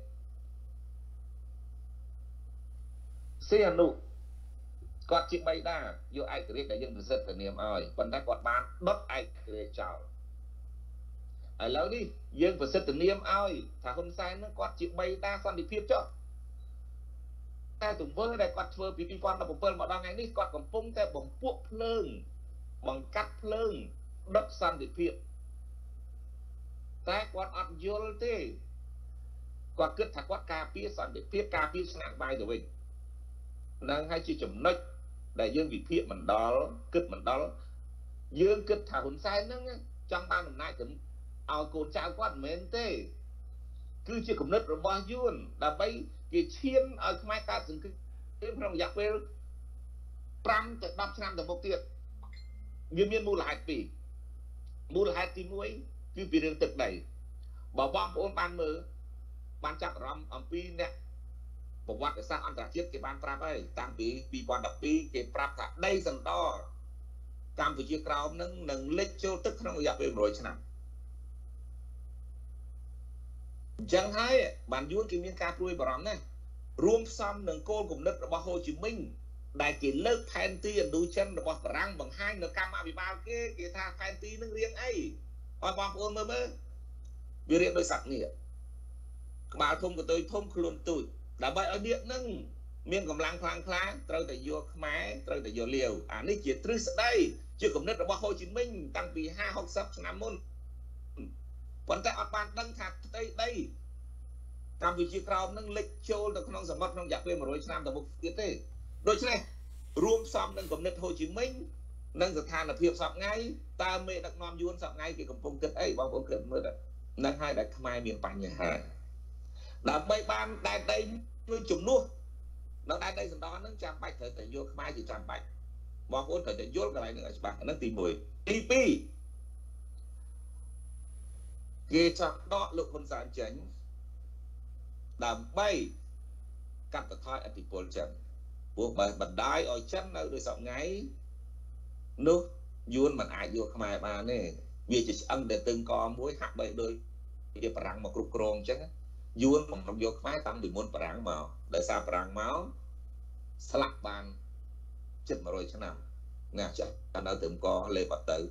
សៀនុគាត់ជាបៃតាយកឯករាជ្យដែលយើងប្រសិទ្ធនាមឲ្យប៉ុន្តែគាត់បានដុតឯករាជ្យចោលឥឡូវនេះយើងប្រសិទ្ធនាមឲ្យថាហ៊ុនសែននឹងគាត់ជាបៃតាសន្តិភាពចុះតែទង្វើដែលគាត់ធ្វើពី2017មកដល់ថ្ងៃនេះគាត់កំពុងតែបំពុះភ្លើងបង្កាត់ភ្លើងដុតសន្តិភាពតែគាត់អត់យល់ទេគាត់គិតថាគាត់ការពារសន្តិភាពការពារឆ្នាំបាយទៅវិញនឹងហើយជាចំណុចដែលយើងវិភាគមិនដល់គិតមិនដល់យើងគិតថាហ៊ុនសែនហ្នឹងចង់បានអំណាចទៅឲ្យកូនចៅគាត់មិនមែនទេគឺជាគំនិតរបស់យួនដើម្បីគេឈានឲ្យខ្មែរកើតសង្គ្រាមក្នុងរយៈពេល5ទៅ10ឆ្នាំទៅមុខទៀតវាមានមូលហេតុពីរមូលហេតុទី1គឺពីរឿងទឹកដីបើបងប្អូនបានមើលបានចាប់អារម្មណ៍អំពីអ្នកប្រវត្តិសាស្ត្រអន្តរជាតិគេបានប្រាប់ហើយតាំងពី2012គេប្រាប់ថាដីសណ្ដកម្ពុជាក្រោមនឹងលិចចូលទឹកក្នុងរយៈពេល100ឆ្នាំអញ្ចឹងហើយបានយួនគេមានការព្រួយបារម្ភណាស់រួមផ្សំនឹងគោលគំនិតរបស់ហូជីមិញដែលគេលើកផែនទីឥណ្ឌូចិនរបស់បារាំងបង្ហាញនៅកម្មាភិបាលគេថាផែនទីនឹងរៀងអីឲ្យបងប្អូនមើលវារៀងដោយសត្វនាគក្បាលធំកន្ទុយធំខ្លួនទូចដើម្បីឲ្យនាគនឹងមានកម្លាំងខ្លាំងក្លាត្រូវតែយកខ្មែរត្រូវតែយកលាវអានេះជាទ្រឹស្ដីជាគំនិតរបស់ហូជីមិញតាំងពី50-60ឆ្នាំមុនប៉ុន្តែអត់បានដឹងថាផ្ទៃដីកម្ពុជាក្រោមនឹងលិចចូលទៅក្នុងសមុទ្រក្នុងរយៈពេល100ឆ្នាំទៅមុខទៀតទេដូច្នេះរួមផ្សំនឹងគំនិតហូជីមិញនិងស្ថានភាពសពថ្ងៃតើមេដឹកនាំយួនសពថ្ងៃគេកំពុងគិតអីបងប្អូនគិតមើលនឹងហើយដែលខ្មែរមានបញ្ហាដើម្បីបានដែនដីជួយជំនួសនៅដែនដីសណ្ដនឹងចាំបាច់ត្រូវតែយកខ្មែរជាចាំបាច់បងប្អូនត្រូវតែយល់កន្លែងនេះឲ្យច្បាស់ហ្នឹងទី1ទី2គេចង់ដកលោកហ៊ុនសែនចេញដើម្បីកាត់បន្ថយឥទ្ធិពលចិនព្រោះបើបណ្ដាយឲ្យចិននៅដោយសពថ្ងៃនោះយួនមិនអាចយកខ្មែរបានទេវាជាឆ្អឹងដែលតឹងកមួយហាក់បីដូចជាបារាំងមកគ្រប់គ្រងអញ្ចឹងយួនបង្ខំយកខ្មែរតាំងពីមុនបារាំងមកដោយសារបារាំងមកស្លាប់បានជិត100ឆ្នាំណាចាស់នៅតឹងកលេបអត់ទៅ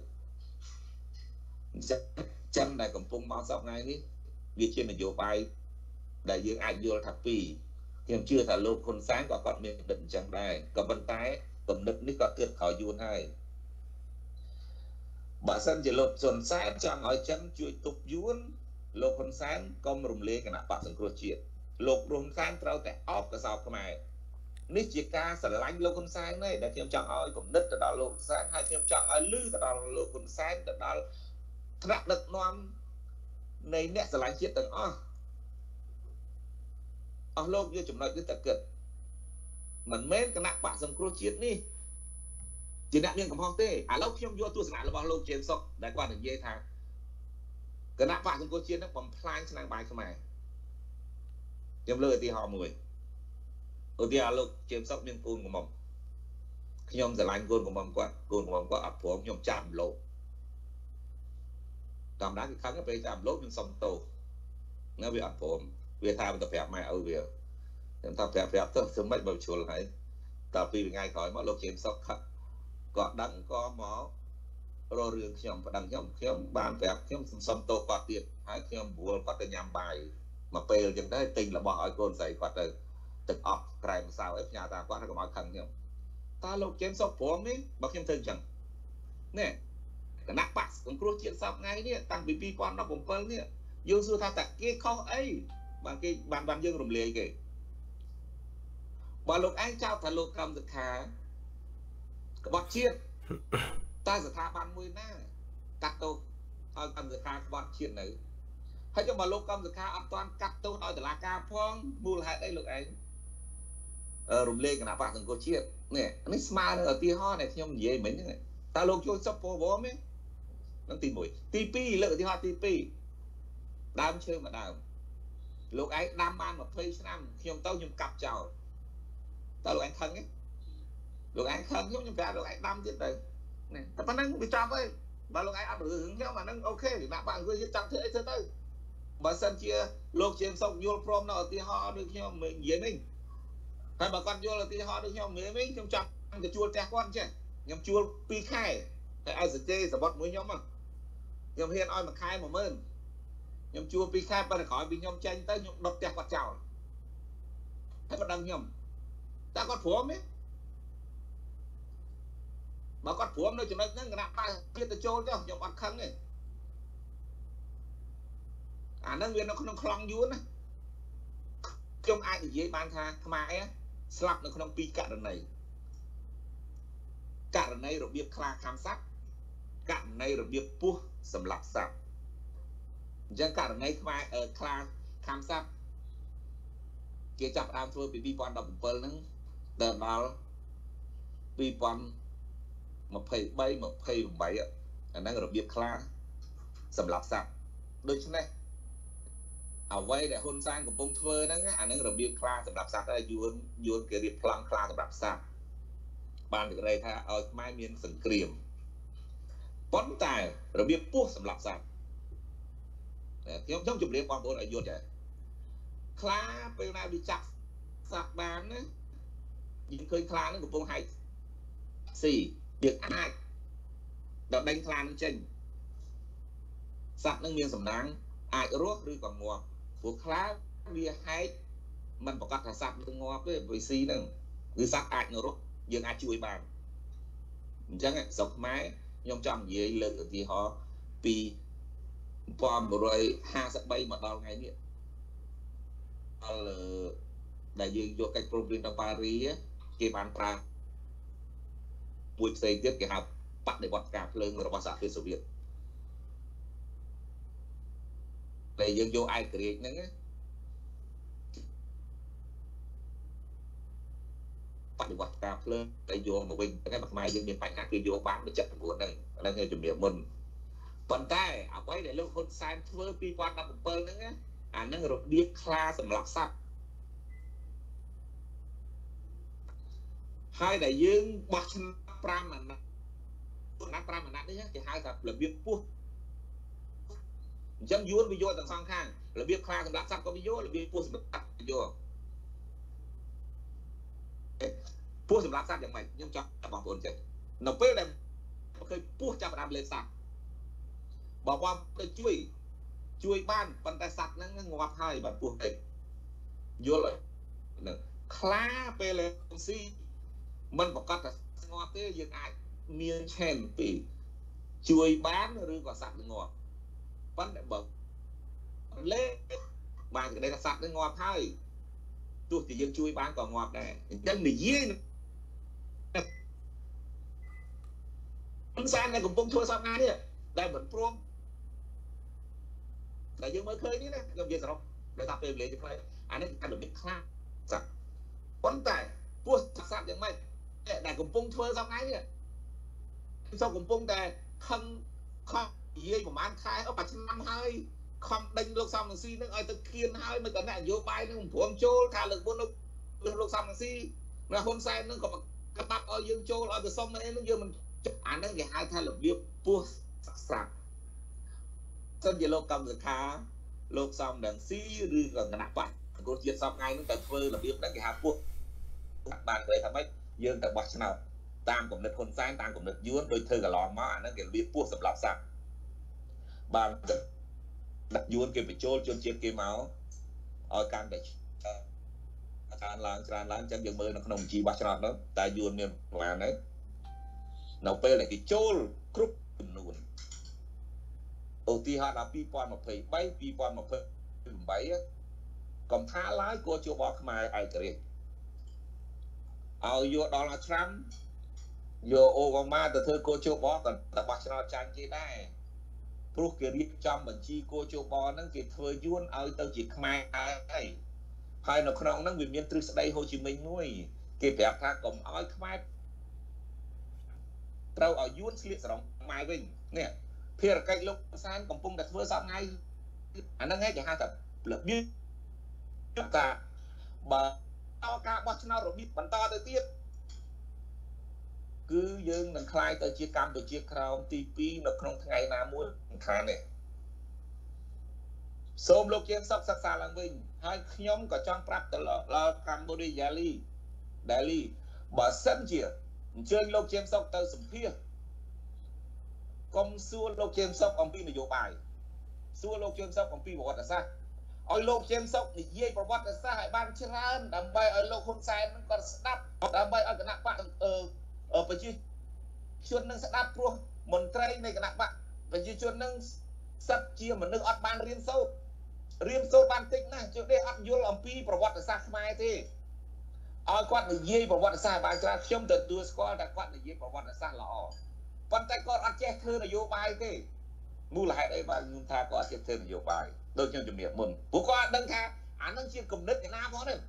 ចិនដែលកំពុងមកសពថ្ងៃនេះវាជានយោបាយដែលយើងអាចយល់ថាពីរខ្ញុំជឿថាលោកហ៊ុនសែនក៏គាត់មានគំនិតអញ្ចឹងដែរក៏ប៉ុន្តែគំនិតនេះក៏គិតក្រោយយួនហើយបើសិនជាលោកហ៊ុនសែនចង់ឲ្យចិនជួយទប់យួនលោកហ៊ុនសែនកុំរំលាយគណៈបកសង្គ្រោះជាតិលោកហ៊ុនសែនត្រូវតែអបកសោបខ្មែរនេះជាការស្រឡាញ់លោកហ៊ុនសែនទេដែលខ្ញុំចង់ឲ្យគំនិតទៅដល់លោកហ៊ុនសែនហើយខ្ញុំចង់ឲ្យលឺទៅដល់លោកហ៊ុនសែនទៅដល់ថ្នាក់ដឹកនាំនៃអ្នកស្រឡាញ់ជាតិទាំងអស់លោកយកចំណុចនេះទៅគិតមិនមែនគណៈបកសង្គ្រោះជាតិនេះជាអ្នកមានកំហុសទេឥឡូវខ្ញុំយកទស្សនៈរបស់លោកជេមសុកដែលគាត់និយាយថាគណៈបកសង្គ្រោះជាតិនឹងបំផ្លាញឆ្នាំបាយខ្មែរខ្ញុំលើកឧទាហរណ៍មួយឧទាហរណ៍លោកជេមសុកមានកូនកំមុំខ្ញុំស្រឡាញ់កូនកំមុំគាត់អត់ព្រមខ្ញុំចាប់លោកតាមដានគេខឹងពេលចាប់លោកខ្ញុំសុំទោសនៅវាអត់ព្រមវាថាទៅប្រាប់ម៉ែឪវាខ្ញុំថាប្រាប់ទៅធ្វើម៉េចបើជួលហើយដល់2ថ្ងៃក្រោយមកលោកជេមសុកក៏ដឹងក៏មករករឿងខ្ញុំប្តឹងខ្ញុំបានប្រាប់ខ្ញុំសុំទោសគាត់ទៀតហើយខ្ញុំបួលគាត់ទៅញ៉ាំបាយមកពេលអញ្ចឹងដែរទិញរបស់ឲ្យកូនស្រីគាត់ទៅទឹកអប់ក្រែម្សៅអីផ្ញើតាមគាត់ហើយកុំឲ្យខឹងខ្ញុំ ta lục trên sọc phóng ấy bác em thân chẳng nè cái nắp bạc cũng cua chuyện sọc ngay nè tăng bị pi quan nó cũng phân nè dương sư tha tạc kia không ấy bằng cái bàn dương rùm lìa kì bà lục anh trao thà lục cầm được khá bọt chiết ta sẽ tha bàn mùi ná cắt đâu cầm được khá bọt chiết này hay cho bà lục cầm được khá an toàn cắt đâu nói là ca phong mùi lại đây lục anh rùm lìa cái nắp bạc cũng có chiết nè nó smart ở tia ho này thì không dễ mấy này ta lục cho sắp phố bố mấy nó tìm mùi tipi lợi thì hoa tipi đam chơi mà đam lúc ấy đam ban một thuê năm khi ông tao nhung cặp chào tao lúc anh thân ấy lúc anh thân giống như cả lúc anh đam chết rồi này ta bắt năng bị trap ấy và lúc anh ăn hưởng theo mà năng ok thì bạn bạn cứ chẳng thế thế tới mà sân chia lục trên sông vô prom nó thì họ được nhau mình dễ mình hay bà con vô là thì họ được nhau mình trong chặt cái chua tẹt con chứ nhầm chua pi khai hay ai sẽ chơi sẽ bọt mũi nhóm mà nhầm hiền oi mà khai mà mơn nhầm chua pi khai bà khỏi bị nhom tranh tới nhom đập tẹt quạt chảo hay còn đằng nhầm ta có phốm ấy mà con phốm nó chỉ nói cái nạp ba kia từ trôi cho nhom ăn khăng này năng viên nó không clong vốn á trong ai thì dễ ban tha mà ấy slap nó không pi cả lần này rồi biết kha khám sát cả này rồi biết pu sầm lạp sạp chẳng cả này mà ở kha khám sát kia chặt am thôi bị quan đọc bờ nắng đợt nào bị quan một phẩy bảy năng rồi biết kha sầm lạp sạp đôi chân này ở vây để hôn sang của bông thơ đó năng rồi biết kha sầm lạp sạp đây yuan kia biết plan kha sầm lạp sạp ban được đây tha ở mai miền sừng kiềm bón tài rồi biết puốt sầm lạp sạp thì ông trong chụp liên quan bộ lại vô chạy khá bên nào bị chặt sạp bàn á những khơi khá nó của bông hay xì việc ai đợt đánh khá nó chênh sạp nó miền sầm nắng ai rốt rồi còn ngọt của khá bia hay mình bảo cắt là sạp nó ngọt với xì nữa cứ sạp ai nó rốt dương ai chui bàn chẳng hạn sọc máy nhom trong gì lự thì họ vì bom rồi ha sẽ bay mà đo ngày nữa là đại dương vô cách problem ở Paris cái bàn pra buổi xây tiếp cái học bắt để bọt cạp lên rồi bắt sạc Xô Viết đại dương vô ai kể nữa bắt bọt cạp lên đại vô một mình cái mặt mày dương miền Bắc cái vô bán nó chặt của này đang nghe chuẩn bị mình phần tay ở quay để lúc hôn sai thưa pi quan đập bờ nữa năng rồi biết kha sầm lạp sạp hai đại dương bạc pram mà nát đấy thì hai tập là biết puốt chẳng yuan video tầng sang khang là biết kha sầm lạp sạp có video là biết puốt sầm lạp puốt sầm lạp sạpอย่างไรnhưng cho bảo tồn chạy nó phải làเคยpuốt cho bạn lên sạpบอกว่าจะช่วยบ้านบรรดาสัตว์นั่งงอให้แบบพวกเด็กเยอะเลยคล้าไปเลยสิมันบอกก็จะงอเตี้ยยังไงเมียนเช่นปีช่วยบ้านหรือก็สัตว์งอปั้นแบบบอกเล่บ้านก็ได้สัตว์งอให้ตัวที่ยังช่วยบ้านก็งอได้ยังหนีเยี่ยนมันแซนในกลุ่มพงทัวร์สองงานเนี่ยได้เหมือนพร้อมแต่ยังไม่เคยนี่นะยังเยอะสำหรับได้ทำเป็นเลยจะไปอันนี้การหลุดมิดคลาดสักวันแต่พวกสัตว์ยังไม่แต่กลุ่มพงทัวร์สองงานเนี่ยsauกลุ่มพงแต่คันข้อเยี่ยมมันคายเอาปัจจุบันให้คำดึงลูกซ้ำหนึ่งซีนึกไอ้ตะเคียนให้มันก็แน่โยบายนึงผมโจทาลึกบนลูกซ้ำหนึ่งซีแล้วคนใส่นึงก็กระตับเอายืนโจเอาแต่ซ้ำมันเองนึกยืนมันอันนั้นก็ให้ทาลึกเบี้ยพวกสักซึ่งจะโลกกำลังค้าโลกซ้ำดังซีหรือกับหนักไปคนเชียร์ซ้ำไงนั่นแต่เฟอร์ระเบียบนั่นก็หาพวกบางเลยทำให้ยืนแต่บัชนาตามกลุ่มเด็กคนซ้ายตามกลุ่มเด็กย้วนโดยเธอกับหลอมมานั่นก็ระเบียบพวกสำหรับสักบางดักย้วนเก็บไปโจนเชียร์เกมเมาเอาการเด็กច្រើនឡើងចឹងយើងមើលនៅក្នុងបញ្ជីបោះឆ្នោតនោះតែយួនមានប្រហែលហ្នឹងនៅពេលដែលគេចូលគ្រប់ចំនួនឧទាហរណ៍ដល់2023 2028កំថាឡើយគួរជួបបខ្មែរឯករាជ្យឲ្យយកដល់ឆ្នាំយកអូបាម៉ាទៅធ្វើគួរជួបបក៏តែបោះឆ្នោតចាញ់គេដែរព្រោះគេរៀបចំបញ្ជីគួរជួបបហ្នឹងគេធ្វើយួនឲ្យទៅជាខ្មែរហើយនៅក្នុងហ្នឹងវាមានទ្រឹស្ដីហូជីមិញមួយគេប្រាប់ថាកុំឲ្យខ្មែរត្រូវឲ្យយួនស្លៀកស្រង់ខ្មែរវិញនេះភារកិច្ចលោកសានកំពុងតែធ្វើសប្តាហ៍ថ្ងៃអាហ្នឹងឯងគេហៅថារបៀបថាបើតការបោះឆ្នោតរបៀបបន្តទៅទៀតគឺយើងនឹងខ្លាយទៅជាកម្ពុជាក្រោមទី2នៅក្នុងថ្ងៃណាមួយខាងនេះសូមលោកជាងសុខសិក្សាឡើងវិញហើយខ្ញុំក៏ចង់ប្រាប់ទៅដល់កម្ពុជាយ៉ាលីដែលលីបើសិនជាអញ្ជើញលោកជាងសុខទៅសម្ភាសកុំសួរលោកជាងសុខអំពីនយោបាយសួរលោកជាងសុខអំពីប្រវត្តិសាស្ត្រឲ្យលោកជាងសុខនិយាយប្រវត្តិសាស្ត្រឲ្យបានច្រើនដើម្បីឲ្យលោកហ៊ុនសែននឹងគាត់ស្ដាប់ដើម្បីឲ្យគណៈបកប្រជាជននឹងស្ដាប់ព្រោះមន្ត្រីនៃគណៈបកប្រជាជននឹងសិតជាមនុស្សអត់បានរៀនសូត្របានតិចណាស់ជួននេះអត់យល់អំពីប្រវត្តិសាស្ត្រខ្មែរទេឲ្យគាត់និយាយប្រវត្តិសាស្ត្របានច្រើនខ្ញុំទទួលស្គាល់តែគាត់និយាយប្រវត្តិសាស្ត្រល្អប៉ុន្តែគាត់អត់ចេះធ្វើនយោបាយទេមូលហេតុអីបានខ្ញុំថាគាត់អត់ចេះធ្វើនយោបាយដូចខ្ញុំជំរាបមុនព្រោះគាត់អត់ដឹងថាអានឹងជាគំនិតឯណាផងទេ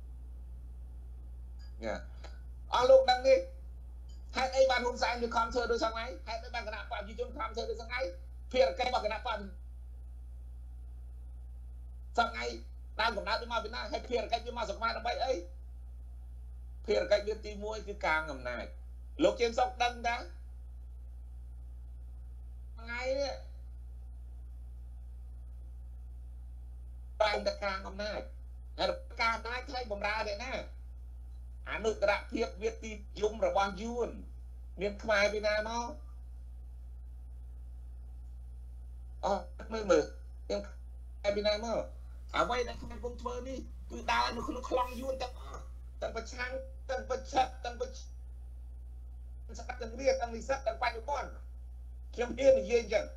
ញ៉ាអស់លោកដឹងទេហេតុអីបានហ៊ុនសែនវាខំធ្វើដូចសង្ហៃហេតុអីបានគណៈបព្វជិជនខំធ្វើដូចសង្ហៃភារកិច្ចរបស់គណៈបព្វសង្ហៃដើមកំណើតវាមកពីណាហើយភារកិច្ចវាមកស្រុកខ្មែរដើម្បីអីភារកិច្ចវាទី1គឺការអំណាចលោកជាងសុកដឹងតាថ្ងៃនេះបានតែការអំណាចហើយការអំណាចឲ្យបំរើទៅណាអនុត្តរភាពវាទីយមរបស់យួនមានខ្មែរពីណាមកមើលទាំងខ្មែរពីណាមកអ្វីដែលខ្មែរកំពុងធ្វើនេះគឺដើរនៅក្នុងខ្លងយួនទាំងអស់ទាំងប្រឆាំងទាំងប្រឆាប់ទាំងស្កាត់ទាំងរៀបទាំងនិស្សិតទាំងបច្ចុប្បន្នខ្ញុំហ៊ាននិយាយអញ្ចឹង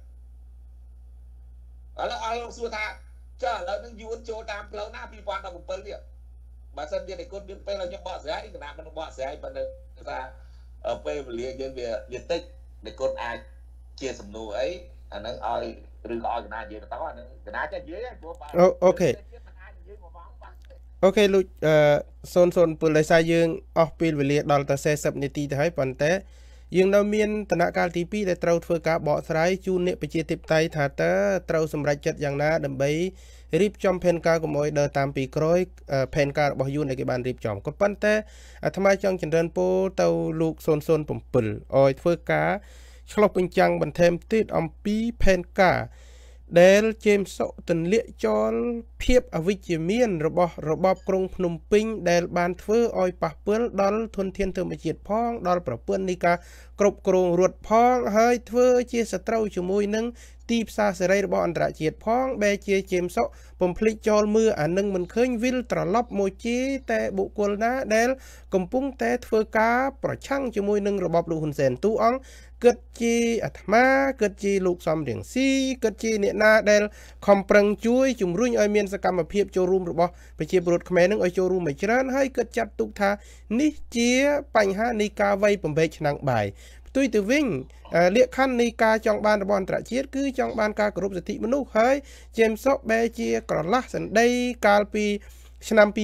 ឥឡូវអល់សួរថាចុះឥឡូវនឹងយួនចូលតាមផ្លូវណា2017នេះបើសិនជាតែគុណមានពេលខ្ញុំបកស្រាយគណៈមិនបកស្រាយប៉ុន្តែថាពេលវេលាយើងវាតិចតែគុណអាចជាសំណួរអីអាហ្នឹងឲ្យឬក៏ឲ្យគណៈនិយាយបន្តអាហ្នឹងគណៈចេះនិយាយព្រោះអូខេអូខេលោក007ដោយសារយើងអស់ពេលវេលាដល់ទៅ40នាទីទៅហើយប៉ុន្តែយើងនៅមានដំណាក់កាលទី2ដែលត្រូវធ្វើការបកស្រាយជូនអ្នកប្រជាធិបតេយ្យថាតើត្រូវសម្រេចចិត្តយ៉ាងណាដើម្បីរៀបចំផែនការកុំឲ្យដើរតាមពីក្រោយផែនការរបស់យួនដែលគេបានរៀបចំក៏ប៉ុន្តែអាត្មាចង់ចម្រើនពរទៅលោក007ឲ្យធ្វើការឆ្លុះបញ្ចាំងបន្ថែមទៀតអំពីផែនការដែលជេមសុទន្លាក់ចោលភាពអវិជ្ជមានរបស់របបក្រុងភ្នំពេញដែលបានធ្វើឲ្យប៉ះពាល់ដល់ធនធានធម្មជាតិផងដល់ប្រព័ន្ធនៃការគ្រប់គ្រងរដ្ឋផងហើយធ្វើជាសត្រូវជាមួយនឹងទីផ្សារសេរីរបស់អន្តរជាតិផងបែជាជេមសុបំភ្លេចចោលមើលអានឹងមិនឃើញវិលត្រឡប់មកជាតែបុគ្គលណាដែលកំពុងតែធ្វើការប្រឆាំងជាមួយនឹងរបបលោកហ៊ុនសែនទូអង្គគិតជាអាត្មាគិតជាលោកសំរៀងស៊ីគិតជាអ្នកណាដែលខំប្រឹងជួយជំរុញឲ្យមានសកម្មភាពចូលរួមរបស់ប្រជាពលរដ្ឋខ្មែរនឹងឲ្យចូលរួមឲ្យច្រើនហើយគិតចាត់ទុកថានេះជាបញ្ហានៃការវាយបំបែកឆ្នាំងបាយផ្ទុយទៅវិញលក្ខខណ្ឌនៃការចង់បានរបស់អន្តរជាតិគឺចង់បានការគោរពសិទ្ធិមនុស្សហើយជេមសុកបែជាក្រឡះសណ្ដីកាលពីឆ្នាំ2017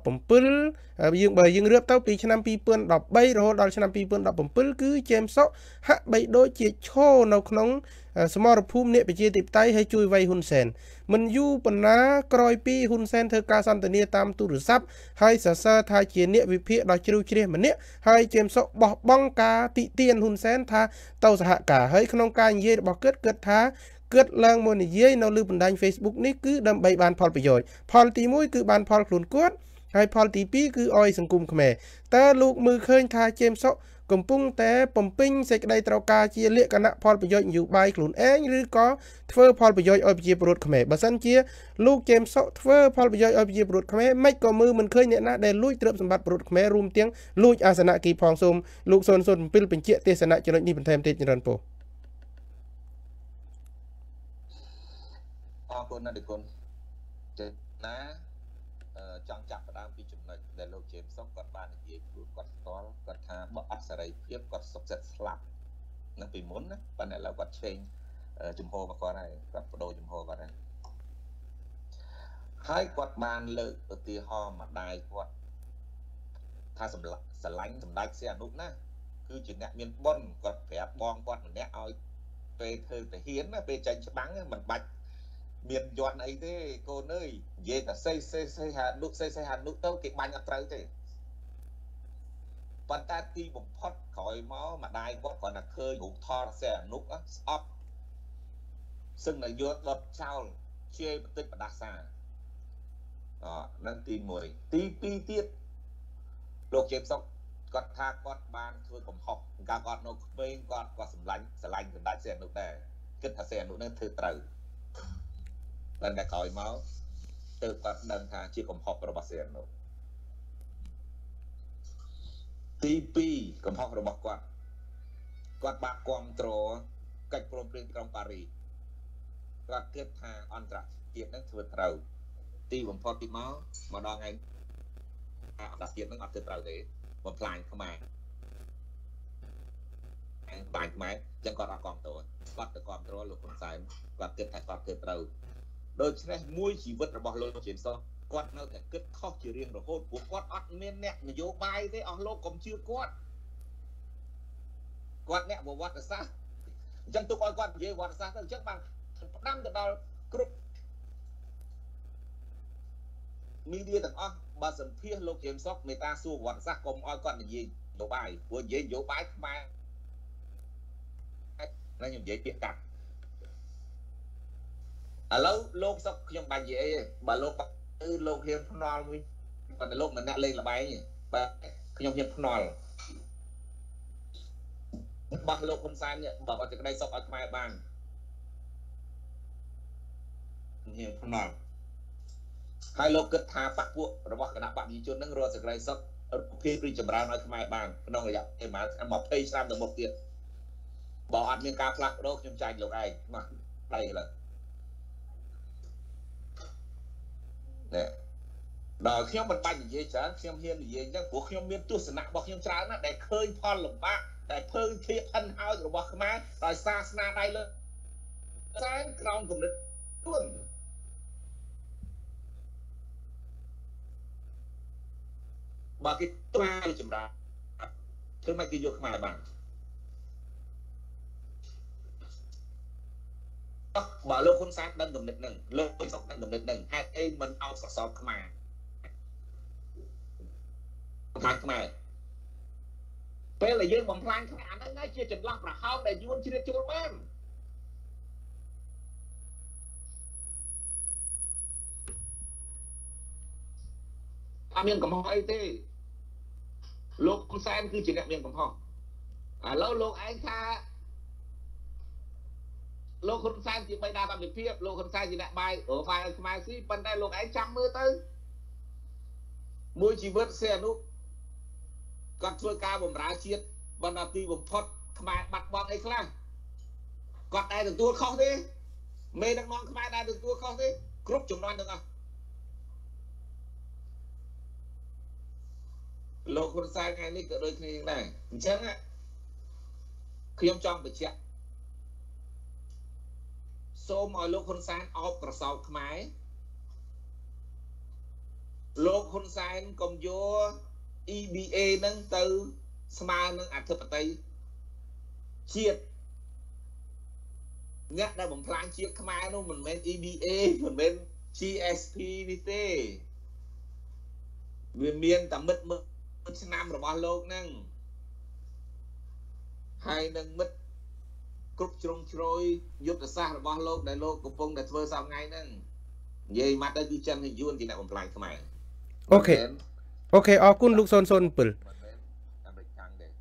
យើងរៀបទៅពីឆ្នាំ2013រហូតដល់ឆ្នាំ2017គឺជេមសុកហាក់បីដូចជាឈរនៅក្នុងសមរភូមិអ្នកប្រជាធិបតេយ្យឲ្យជួយវាយហ៊ុនសែនមិនយូរប៉ុណ្ណាក្រោយពីហ៊ុនសែនធ្វើការសន្ទនាតាមទូរស័ព្ទហើយសរសើរថាជាអ្នកវិភាគដ៏ជ្រៅជ្រះម្នាក់ហើយជេមសុកបោះបង់ការតិទៀនហ៊ុនសែនថាទៅសហការហើយក្នុងការនិយាយរបស់គិតថាគិតឡើងមកនិយាយនៅលើបណ្ដាញ Facebook នេះគឺដើម្បីបានផលប្រយោជន៍ផលទី1គឺបានផលខ្លួនគាត់ហើយផលទី2គឺឲ្យសង្គមខ្មែរតើលោកមើលឃើញថាជេមសុកកំពុងតែបំពេញសេចក្តីត្រូវការជាលក្ខណៈផលប្រយោជន៍នយោបាយខ្លួនឯងឬក៏ធ្វើផលប្រយោជន៍ឲ្យប្រជាពលរដ្ឋខ្មែរបើសិនជាលោកជេមសុកធ្វើផលប្រយោជន៍ឲ្យប្រជាពលរដ្ឋខ្មែរមិនក៏មើលមិនឃើញអ្នកណាដែលលួចទ្រព្យសម្បត្តិពលរដ្ឋខ្មែររួមទាំងលួចអាសនៈគីផងសូមលោក007បញ្ជាក់ទេសនៈចំណុចនេះបន្ថែមទៀតច្រើនពោះអរគុណណាស់គុណចេតនាចង់ចាប់ផ្ដើមពីចំណុចដែលលោកជេមសុកគាត់បាននិយាយខ្លួនគាត់ផ្ទាល់គាត់ថាបើអត់សេរីភាពគាត់សុខចិត្តស្លាប់នឹងពីមុនណាប៉ុន្តែឥឡូវគាត់ឆេងជំហររបស់គាត់ហើយគាត់បដូរជំហរគាត់ហើយគាត់បានលើកឧទាហរណ៍ម្ដាយគាត់ថាស្រឡាញ់សម្ដេចសៀអនុណាគឺជាអ្នកមានបុណ្យគាត់ប្រាប់បងគាត់ម្នាក់ឲ្យពេលធ្វើទាហានណាពេលចាញ់ច្បាំងមិនបាច់មានយន់អីទេកូនអើយនិយាយតែសេហានុទៅគេបាញ់អត់ត្រូវទេប៉ុន្តែទីបំផុតក្រោយមកម្ដាយគាត់គ្រាន់តែឃើញរូបថតសេអនុស្អប់សឹងតែយកដុតចោលជាបន្តិចបដាសានឹងទី1ទី2ទៀតលោកជេមសុកគាត់ថាគាត់បានធ្វើកំហុសកាលគាត់នៅក្មេងគាត់ស្រឡាញ់សម្ដេចសៀអនុដែរគិតថាសៀអនុនឹងធ្វើត្រូវតែក្រោយមកទើបគាត់ដឹងថាជាកំហុសរបស់សៀអនុទី2កំហុសរបស់គាត់បានគ្រប់គ្រងកិច្ចព្រមព្រៀងក្រុងប៉ារីសគាត់គិតថាអន្តរជាតិនឹងធ្វើត្រូវទីបំផុតទីមកដល់ថ្ងៃអន្តរជាតិនឹងអត់ធ្វើត្រូវទេបំផ្លាញខ្មែរបាញ់ខ្មែរចឹងគាត់អត់គ្រប់គ្រងគាត់ទៅគ្រប់គ្រងលោកហ៊ុនសែនគាត់គិតថាគាត់ធ្វើត្រូវដូច្នេះមួយជីវិតរបស់លោកជេមសុកគាត់នៅតែគិតខុសជារៀងរហូតព្រោះគាត់អត់មានអ្នកនយោបាយទេអស់លោកកុំជឿគាត់អ្នកប្រវត្តិសាស្ត្រអញ្ចឹងទុកឲ្យគាត់និយាយប្រវត្តិសាស្ត្រទៅអញ្ចឹងបានផ្ដាំទៅដល់គ្រប់មីឌាទាំងអស់បើសម្ភាសលោកជេមសុកមេតាសួរប្រវត្តិសាស្ត្រកុំឲ្យគាត់និយាយនយោបាយព្រោះនិយាយនយោបាយខ្មែរណាខ្ញុំនិយាយពាក្យកាត់ឥឡូវលោកសុកខ្ញុំបាញ់និយាយអីបើលោកគឺលោកហ៊ានភ្នាល់វិញប៉ុន្តែលោកមិនអ្នកលេងល្បែងបាទខ្ញុំហ៊ានភ្នាល់បោះលោកហ៊ុនសែននេះបើអត់សេចក្តីសុខឲ្យខ្មែរបានហ៊ានភ្នាល់ហើយលោកគិតថាបកពួករបស់គណៈបកប្រជាជននឹងរកសេចក្តីសុខភីព្រីចម្រើនឲ្យខ្មែរបានក្នុងរយៈពេលប្រហែល20ឆ្នាំទៅមុខទៀតបើអត់មានការផ្លាស់ប្ដូរខ្ញុំចាញ់លោកឯងមកដៃឡើយដល់ខ្ញុំមិនបាច់និយាយច្រើនខ្ញុំហ៊ាននិយាយអញ្ចឹងព្រោះខ្ញុំមានទស្សនៈរបស់ខ្ញុំច្រើនណាស់ដែលឃើញផលលំបាកតែភើងធៀបហិនហោចរបស់ខ្មែរដោយសារស្នាដៃលើសែនក្រោមគំនិតខ្លួនបើគេត្រាយចម្រើនធ្វើម៉េចគេយកខ្មែរបានបើលោកហ៊ុនសែនដឹងគំនិតហ្នឹងលោកហ៊ុនសែនដឹងគំនិតហ្នឹងហេតុអីមិនអោបសសរខ្មែរខ្មែរពេលដែលយើងបំផ្លាញខ្មែរអាហ្នឹងជាចន្លោះប្រហោងដែលយួនជ្រៀតចូលបានអត់មានកំហុសអីទេលោកហ៊ុនសែនគឺជាអ្នកមានកំហុសឥឡូវលោកឯងថាលោកហ៊ុនសែនជាបិតាសន្តិភាពលោកហ៊ុនសែនជាអ្នកបាយឲ្យខ្មែរស៊ីប៉ុន្តែលោកឯងចាំមើលទៅមួយជីវិតសៀអនុគាត់ធ្វើការបម្រើជាតិបណ្ដាទីបំផុតខ្មែរបាត់បង់អីខ្លះគាត់ដែរទទួលខុសទេមេដឹកនាំខ្មែរដែរទទួលខុសទេគ្រប់ចំនួនទាំងអស់លោកហ៊ុនសែនថ្ងៃនេះក៏ដូចគ្នាដែរអញ្ចឹងខ្ញុំចង់បញ្ជាក់សូមឲ្យលោកហ៊ុនសែនអោបក្រសោបខ្មែរលោកហ៊ុនសែនកុំយក EBA នឹងទៅស្មើនឹងអធិបតេយ្យជាតិអ្នកដែលបំផ្លាញជាតិខ្មែរនោះមិនមែន EBA មិនមែន GSP នេះទេវាមានតែមិត្តឆ្នាំរបស់លោកហ្នឹងហើយនឹងមិត្តគ្រប់ជ្រុងជ្រោយយុទ្ធសាស្ត្ររបស់លោកដែលលោកកំពុងតែធ្វើសប្តាហ៍ថ្ងៃហ្នឹងនិយាយមកទៅគឺចិនហើយយួនជាអ្នកបំផ្លាញខ្មែរអូខេអរគុណលោក007អាមេរិកខាងដែរ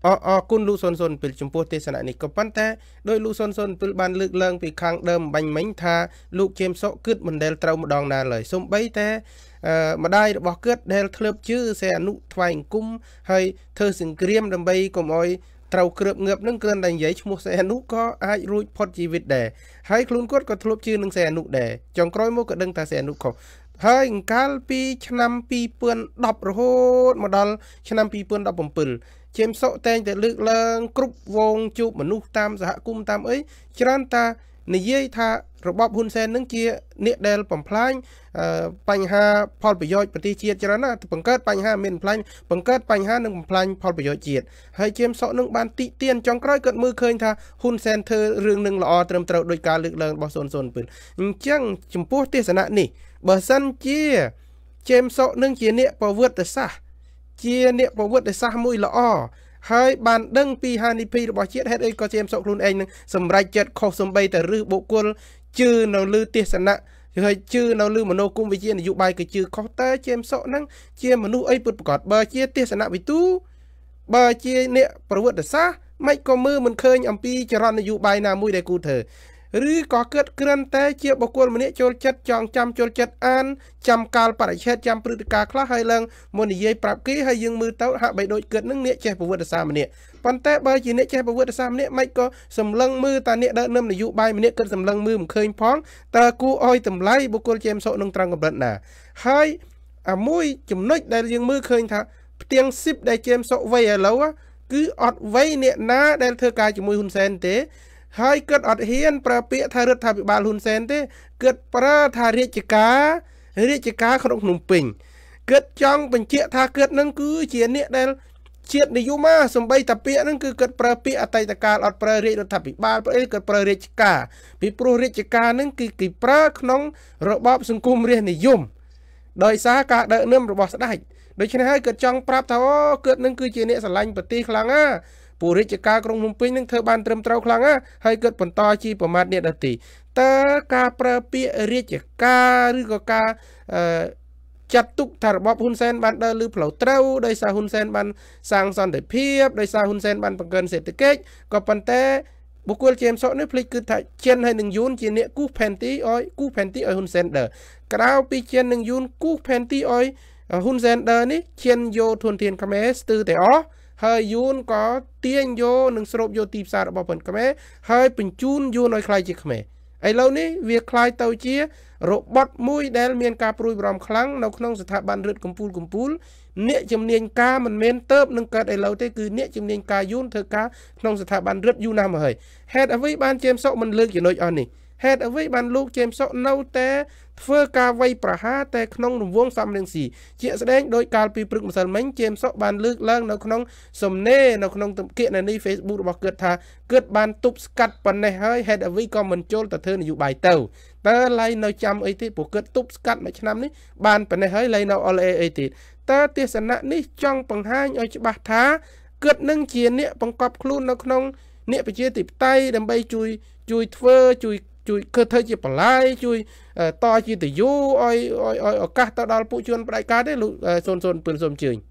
គុណលោកសុនសុនពេលចំពោះទេសនានេះក៏ប៉ុន្តែដោយលោកសុនសុនពេលបានលើកឡើងពីខាងដើមបាញ់មិញថាលោកជេមសុកគិតមិនដែលត្រូវម្ដងណាឡើយសូម្បីតែម្ដាយរបស់គាត់ដែលធ្លាប់ជឿសេអនុថ្វាយអង្គមហើយធ្វើសង្គ្រាមដើម្បីកុំឲ្យត្រូវគ្រើបងើបនឹងគ្រាន់តែនិយាយឈ្មោះសេអនុក៏អាចរួចផុតជីវិតដែរហើយខ្លួនគាត់ក៏ធ្លាប់ជឿនឹងសេអនុដែរចុងក្រោយមកក៏ដឹងថាសេអនុខុសហើយកាលពីឆ្នាំ2010រហូតមកដល់ឆ្នាំ2017ជេមសុកតែងតែលើកឡើងគ្រប់វងជួបមនុស្សតាមសហគមន៍តាមអីច្រើនតានិយាយថារបបហ៊ុនសែននឹងជាអ្នកដែលបំផ្លាញបញ្ហាផលប្រយោជន៍ប្រទេសជាតិច្រើនណាស់បង្កើតបញ្ហាមានបំផ្លាញបង្កើតបញ្ហានិងបំផ្លាញផលប្រយោជន៍ជាតិហើយជេមសុកនឹងបានតិទៀនចុងក្រោយគាត់មើលឃើញថាហ៊ុនសែនធ្វើរឿងនឹងល្អត្រឹមត្រូវដោយការលើកឡើងរបស់007អញ្ចឹងចំពោះទេសនៈនេះបើសិនជាជេមសុកនឹងជាអ្នកប្រវត្តិសាស្ត្រជាអ្នកប្រវត្តិសាស្ត្រមួយល្អហើយបានដឹងពីហានិភ័យរបស់ជាតិហេតុអីក៏ជេមសុកខ្លួនឯងនឹងសម្រេចចិត្តខុសសំបីតែឬបុគ្គលជឿនៅលើទេសនៈហើយជឿនៅលើមនោគមវិជ្ជានយោបាយក៏ជឿខុសតើជេមសុកនឹងជាមនុស្សអីពិតប្រាកដបើជាទេសនៈវិទូបើជាអ្នកប្រវត្តិសាស្ត្រមិនក៏មើលមិនឃើញអំពីចរន្តនយោបាយណាមួយដែលគូធ្វើឬក៏គិតគ្រាន់តែជាបុគ្គលម្នាក់ចូលចិត្តចងចាំចូលចិត្តអានចាំកាលបរិច្ឆេទចាំព្រឹត្តិការណ៍ខ្លះហើយឡើងមកនិយាយប្រាប់គេហើយយើងមើលទៅហាក់បីដូចគិតនឹងអ្នកចេះប្រវត្តិសាស្ត្រម្នាក់ប៉ុន្តែបើជាអ្នកចេះប្រវត្តិសាស្ត្រម្នាក់មិនក៏សម្លឹងមើលតាអ្នកដឹកនាំនយោបាយម្នាក់គិតសម្លឹងមើលមិនឃើញផងតើគួរឲ្យតម្លៃបុគ្គលជេមសុកនឹងត្រង់កម្រិតណាហើយមួយចំណុចដែលយើងមើលឃើញថាផ្ទាំង10ដែលជេមសុកវ័យឥឡូវគឺអត់វ័យអ្នកណាដែលធ្វើការជាមួយហ៊ុនសែនទេហើយគិតអត់ហ៊ានប្រើពាក្យថារដ្ឋាភិបាលហ៊ុនសែនទេគិតប្រើថារាជការក្នុងភ្នំពេញគិតចង់បញ្ជាក់ថាគិតនឹងគឺជាអ្នកដែលជាតិនិយមមកសំបីតាពាក្យនឹងគឺគិតប្រើពាក្យអតីតកាលអត់ប្រើរាជរដ្ឋាភិបាលព្រោះអីគិតប្រើរាជការពីព្រោះរាជការនឹងគឺគេប្រើក្នុងរបបសង្គមរាស្ត្រនិយមដោយសារការដឹកនាំរបស់ស្ដេចដូច្នេះហើយគិតចង់ប្រាប់ថាអូគិតនឹងគឺជាអ្នកស្រឡាញ់ប្រទេសខ្លាំងណាពូរាជការក្រុងភ្នំពេញនឹងធ្វើបានត្រឹមត្រូវខ្លាំងណាហើយគាត់បន្តជាប្រមាថអ្នកដទៃតើការប្រើពាក្យរាជការឬក៏ការចាត់ទុកថារបបហ៊ុនសែនបានដើរលើផ្លូវត្រូវដោយសារហ៊ុនសែនបានសាងសន្តិភាពដោយសារហ៊ុនសែនបានបង្កើនសេដ្ឋកិច្ចក៏ប៉ុន្តែបុគ្គលជេមសុកនេះភ្លេចគឺថាជិនហើយនឹងយួនជាអ្នកគូសផែនទីឲ្យហ៊ុនសែនដើរក្រៅពីជិននឹងយួនគូសផែនទីឲ្យហ៊ុនសែនដើរនេះជិនយកធនធានខ្មែរស្ទើរតែអស់ហើយយួនក៏ទាញយកនឹងស្រូបយកទីផ្សាររបស់ប៉ុនខ្មែរហើយបញ្ជូនយួនឲ្យខ្លាយជាខ្មែរឥឡូវនេះវាខ្លាយទៅជារបត់មួយដែលមានការព្រួយបារម្ភខ្លាំងនៅក្នុងស្ថាប័នរដ្ឋកម្ពុជាអ្នកជំនាញការមិនមែនទៅនឹងកើតឥឡូវទេគឺអ្នកជំនាញការយួនធ្វើការក្នុងស្ថាប័នរដ្ឋយូរណាស់មកហើយហេតុអ្វីបានជេមសុកមិនលើកចំណុចអស់នេះហេតុអ្វីបានលោកជេមសុកនៅតែធ្វើការវាយប្រហារតែក្នុងរង្វង់សំរងស៊ីជាក់ស្ដែងដោយកាលពីព្រឹកម្សិលមិញជេមសុកបានលើកឡើងនៅក្នុងសំណេរនៅក្នុងគណនី Facebook របស់គាត់ថាគាត់បានទប់ស្កាត់ប៉ុណ្ណេះហើយហេតុអ្វីក៏មិនចូលទៅធ្វើនយោបាយទៅតើឡៃនៅចាំអីទេព្រោះគាត់ទប់ស្កាត់មួយឆ្នាំនេះបានប៉ុណ្ណេះហើយឡៃនៅអលអីទៀតតើទេសនៈនេះចង់បង្ហាញឲ្យច្បាស់ថាគាត់នឹងជាអ្នកបង្កប់ខ្លួននៅក្នុងអ្នកប្រជាធិបតេយ្យដើម្បីជួយធ្វើជួយគឺធ្វើជាបន្លាយជួយតជាតយូឲ្យឱកាសទៅដល់ពួកជនផ្ដាច់ការទេលោក007សូមអញ្ជើញ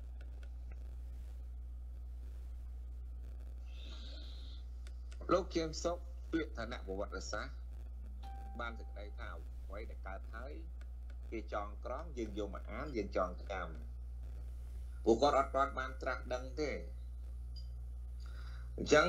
លោកជេមសុកពាក្យឋានៈប្រវត្តិសាស្ត្របានសេចក្តីថាអ្វីដែលកើតហើយគេចងក្រងយើងយកមកអានយើងចងកម្មពួកគាត់អត់ទាន់បានត្រាស់ដឹងទេអញ្ចឹង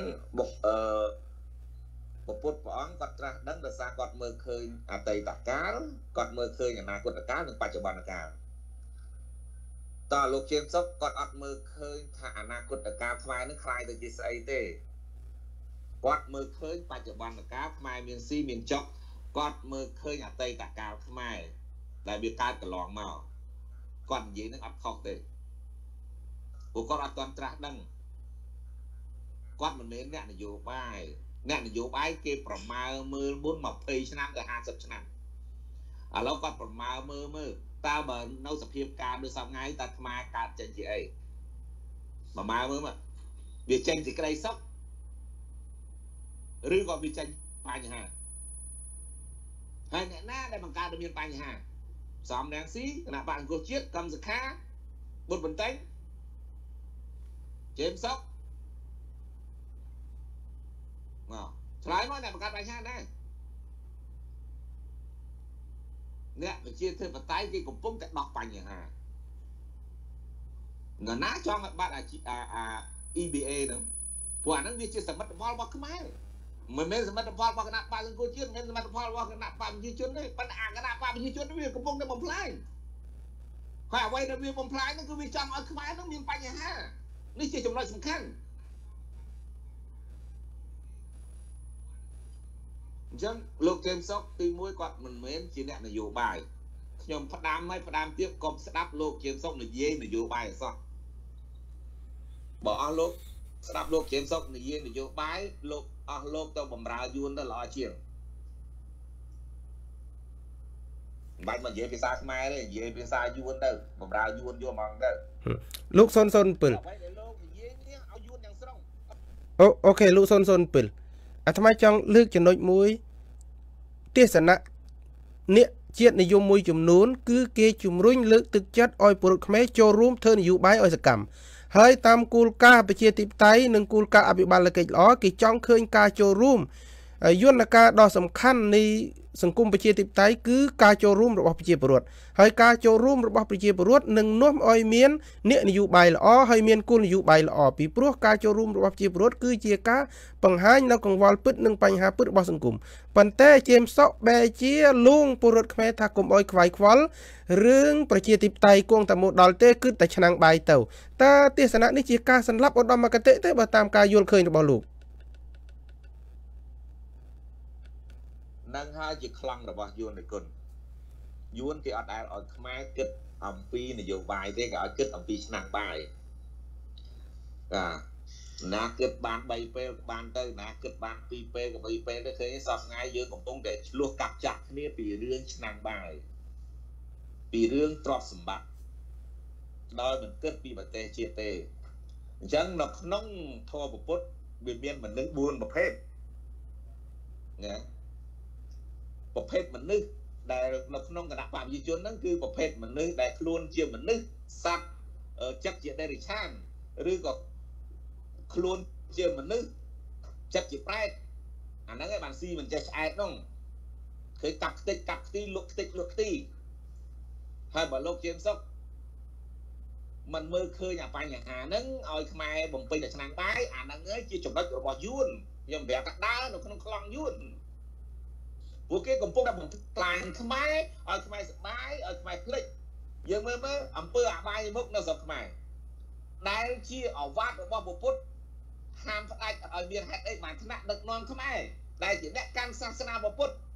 ពុទ្ធព្រះអង្គគាត់ត្រាស់ដឹងដោយសារគាត់មើលឃើញអតីតកាលគាត់មើលឃើញអនាគតកាលនិងបច្ចុប្បន្នកាលតើលោកជេមសុកគាត់អត់មើលឃើញថាអនាគតកាលខ្មែរនឹងคล้ายទៅជាស្អីទេគាត់មើលឃើញបច្ចុប្បន្នកាលខ្មែរមានស៊ីមានចុកគាត់មើលឃើញអតីតកាលខ្មែរដែលវាកើតកន្លងមកគាត់និយាយនឹងអត់ខុសទេពួកគាត់អត់ទាន់ត្រាស់ដឹងគាត់មិនមែនអ្នកនយោបាយគេប្រមាលមើលមុន20ឆ្នាំទៅ50ឆ្នាំឥឡូវគាត់ប្រមាលមើលតើបើនៅសភាពការដូចសពថ្ងៃតើខ្មែរកើតចេញជាអីប្រមាលមើលមកវាចេញជាក្តីសុខឬក៏វាចេញបញ្ហាហើយអ្នកណាដែលបង្កើតឲ្យមានបញ្ហាសំរងស៊ីគណៈបកអង្គជាតិកម្មសខាបុត្របន្ទែងជេមសុកឆ្លើយមកអ្នកបង្កើតបញ្ហាដែរអ្នកវិជាធិបតេយ្យគេកំពុងតែដោះបញ្ហានរណាចង់ឲ្យបាត់អា EBA ហ្នឹងព្រោះអាហ្នឹងវាជាសមិទ្ធផលរបស់ខ្មែរមិនមែនសមិទ្ធផលរបស់គណៈបកសង្គមជាតិមិនមែនសមិទ្ធផលរបស់គណៈបកប្រជាជនទេប៉ុន្តែអាគណៈបកប្រជាជនវាកំពុងតែបំផ្លាញហើយអ្វីដែលវាបំផ្លាញហ្នឹងគឺវាចង់ឲ្យខ្មែរហ្នឹងមានបញ្ហានេះជាចំណុចសំខាន់អញ្ចឹងលោកកេមសុកទី1គាត់មិនមែនជាអ្នកនយោបាយខ្ញុំផ្ដាំហើយផ្ដាំទៀតកុំស្ដាប់លោកកេមសុកនិយាយនយោបាយអសោះបើអស់លោកស្ដាប់លោកកេមសុកនិយាយនយោបាយលោកអស់លោកទៅបំរើយួនទៅល្អជាងមិនបាច់មកនិយាយភាសាខ្មែរទេនិយាយភាសាយួនទៅបំរើយួនយកហ្មងទៅលោក007អ្វីដែលលោកនិយាយនេះឲ្យយួនយ៉ាងស្រង់អូខេលោក007អាត្មាចង់លើកចំណុចមួយទេសនៈអ្នកជាតិនិយមមួយចំនួនគឺគេជំរុញលើកទឹកចិត្តឲ្យពលរដ្ឋខ្មែរចូលរួមធ្វើនយោបាយឲ្យសកម្មហើយតាមគោលការណ៍ប្រជាធិបតេយ្យនិងគោលការណ៍អភិបាលកិច្ចល្អគេចង់ឃើញការចូលរួមយន្តការដ៏សំខាន់នៃសង្គមប្រជាធិបតេយ្យគឺការចូលរួមរបស់ប្រជាពលរដ្ឋហើយការចូលរួមរបស់ប្រជាពលរដ្ឋនឹងនាំឲ្យមានអ្នកនយោបាយល្អហើយមានគោលនយោបាយល្អពីព្រោះការចូលរួមរបស់ប្រជាពលរដ្ឋគឺជាការបង្ហាញនៅកង្វល់ពិតនិងបញ្ហាពិតរបស់សង្គមប៉ុន្តែជាមសក់បែជាលួងពលរដ្ឋខ្មែរថាកុំអោយខ្វាយខ្វល់រឿងប្រជាធិបតេយ្យគង់តែមកដល់ទេគឺតែឆ្នាំងបាយទៅតើទេសនៈនេះជាការសន្លប់ឧត្តមគតិទេបើតាមការយល់ឃើញរបស់លោកនឹងហើយជាខ្លាំងរបស់យួននៃគុណយួនគេអត់ដែលឲ្យខ្មែរគិតអំពីនយោបាយទេគេឲ្យគិតអំពីឆ្នាំងបាយណាគិតបាន3ពេលបានទៅណាគិតបាន2ពេលក៏2ពេលទៅឃើញសពថ្ងៃយើងកំពុងតែឆ្លោះកាប់ចាក់គ្នាពីរឿងឆ្នាំងបាយពីរឿងទ្រព្យសម្បត្តិដោយមិនគិតពីប្រទេសជាតិទេអញ្ចឹងនៅក្នុងធម៌ពុទ្ធវាមានមនុស្ស4ប្រភេទណាប្រភេទមនុស្សដែលនៅក្នុងគណៈបព្វជិជនហ្នឹងគឺប្រភេទមនុស្សដែលខ្លួនជាមនុស្សសត្វចិត្តជាដេរិឆានឬក៏ខ្លួនជាមនុស្សចិត្តជាប្រែតអាហ្នឹងឯងបានស៊ីមិនចេះឆ្អែតហ្នឹងឃើញកាប់ខ្ទេចកាប់ខ្ទីលក់ខ្ទេចលក់ខ្ទីហើយបើលោកជាមសុខមិនមើលឃើញអាបញ្ហាហ្នឹងឲ្យខ្មែរបំពេញតែឆ្នាំងបាយអាហ្នឹងឯងជាចំណុចរបស់យួនខ្ញុំប្រាប់ថាដើរនៅក្នុងខ្លងយួនពួកគេកំពុងតែបំផ្លាញខ្មែរឲ្យខ្មែរសប្បាយឲ្យខ្មែរភ្លេចយើងមើលអំពើអបាយមុខនៅស្រុកខ្មែរដែលជាអវត្តរបស់ពុទ្ធហាមផ្ដាច់ឲ្យមានហេតុអីបានថ្នាក់ដឹកនាំខ្មែរដែលជាអ្នកកាន់សាសនាពុទ្ធ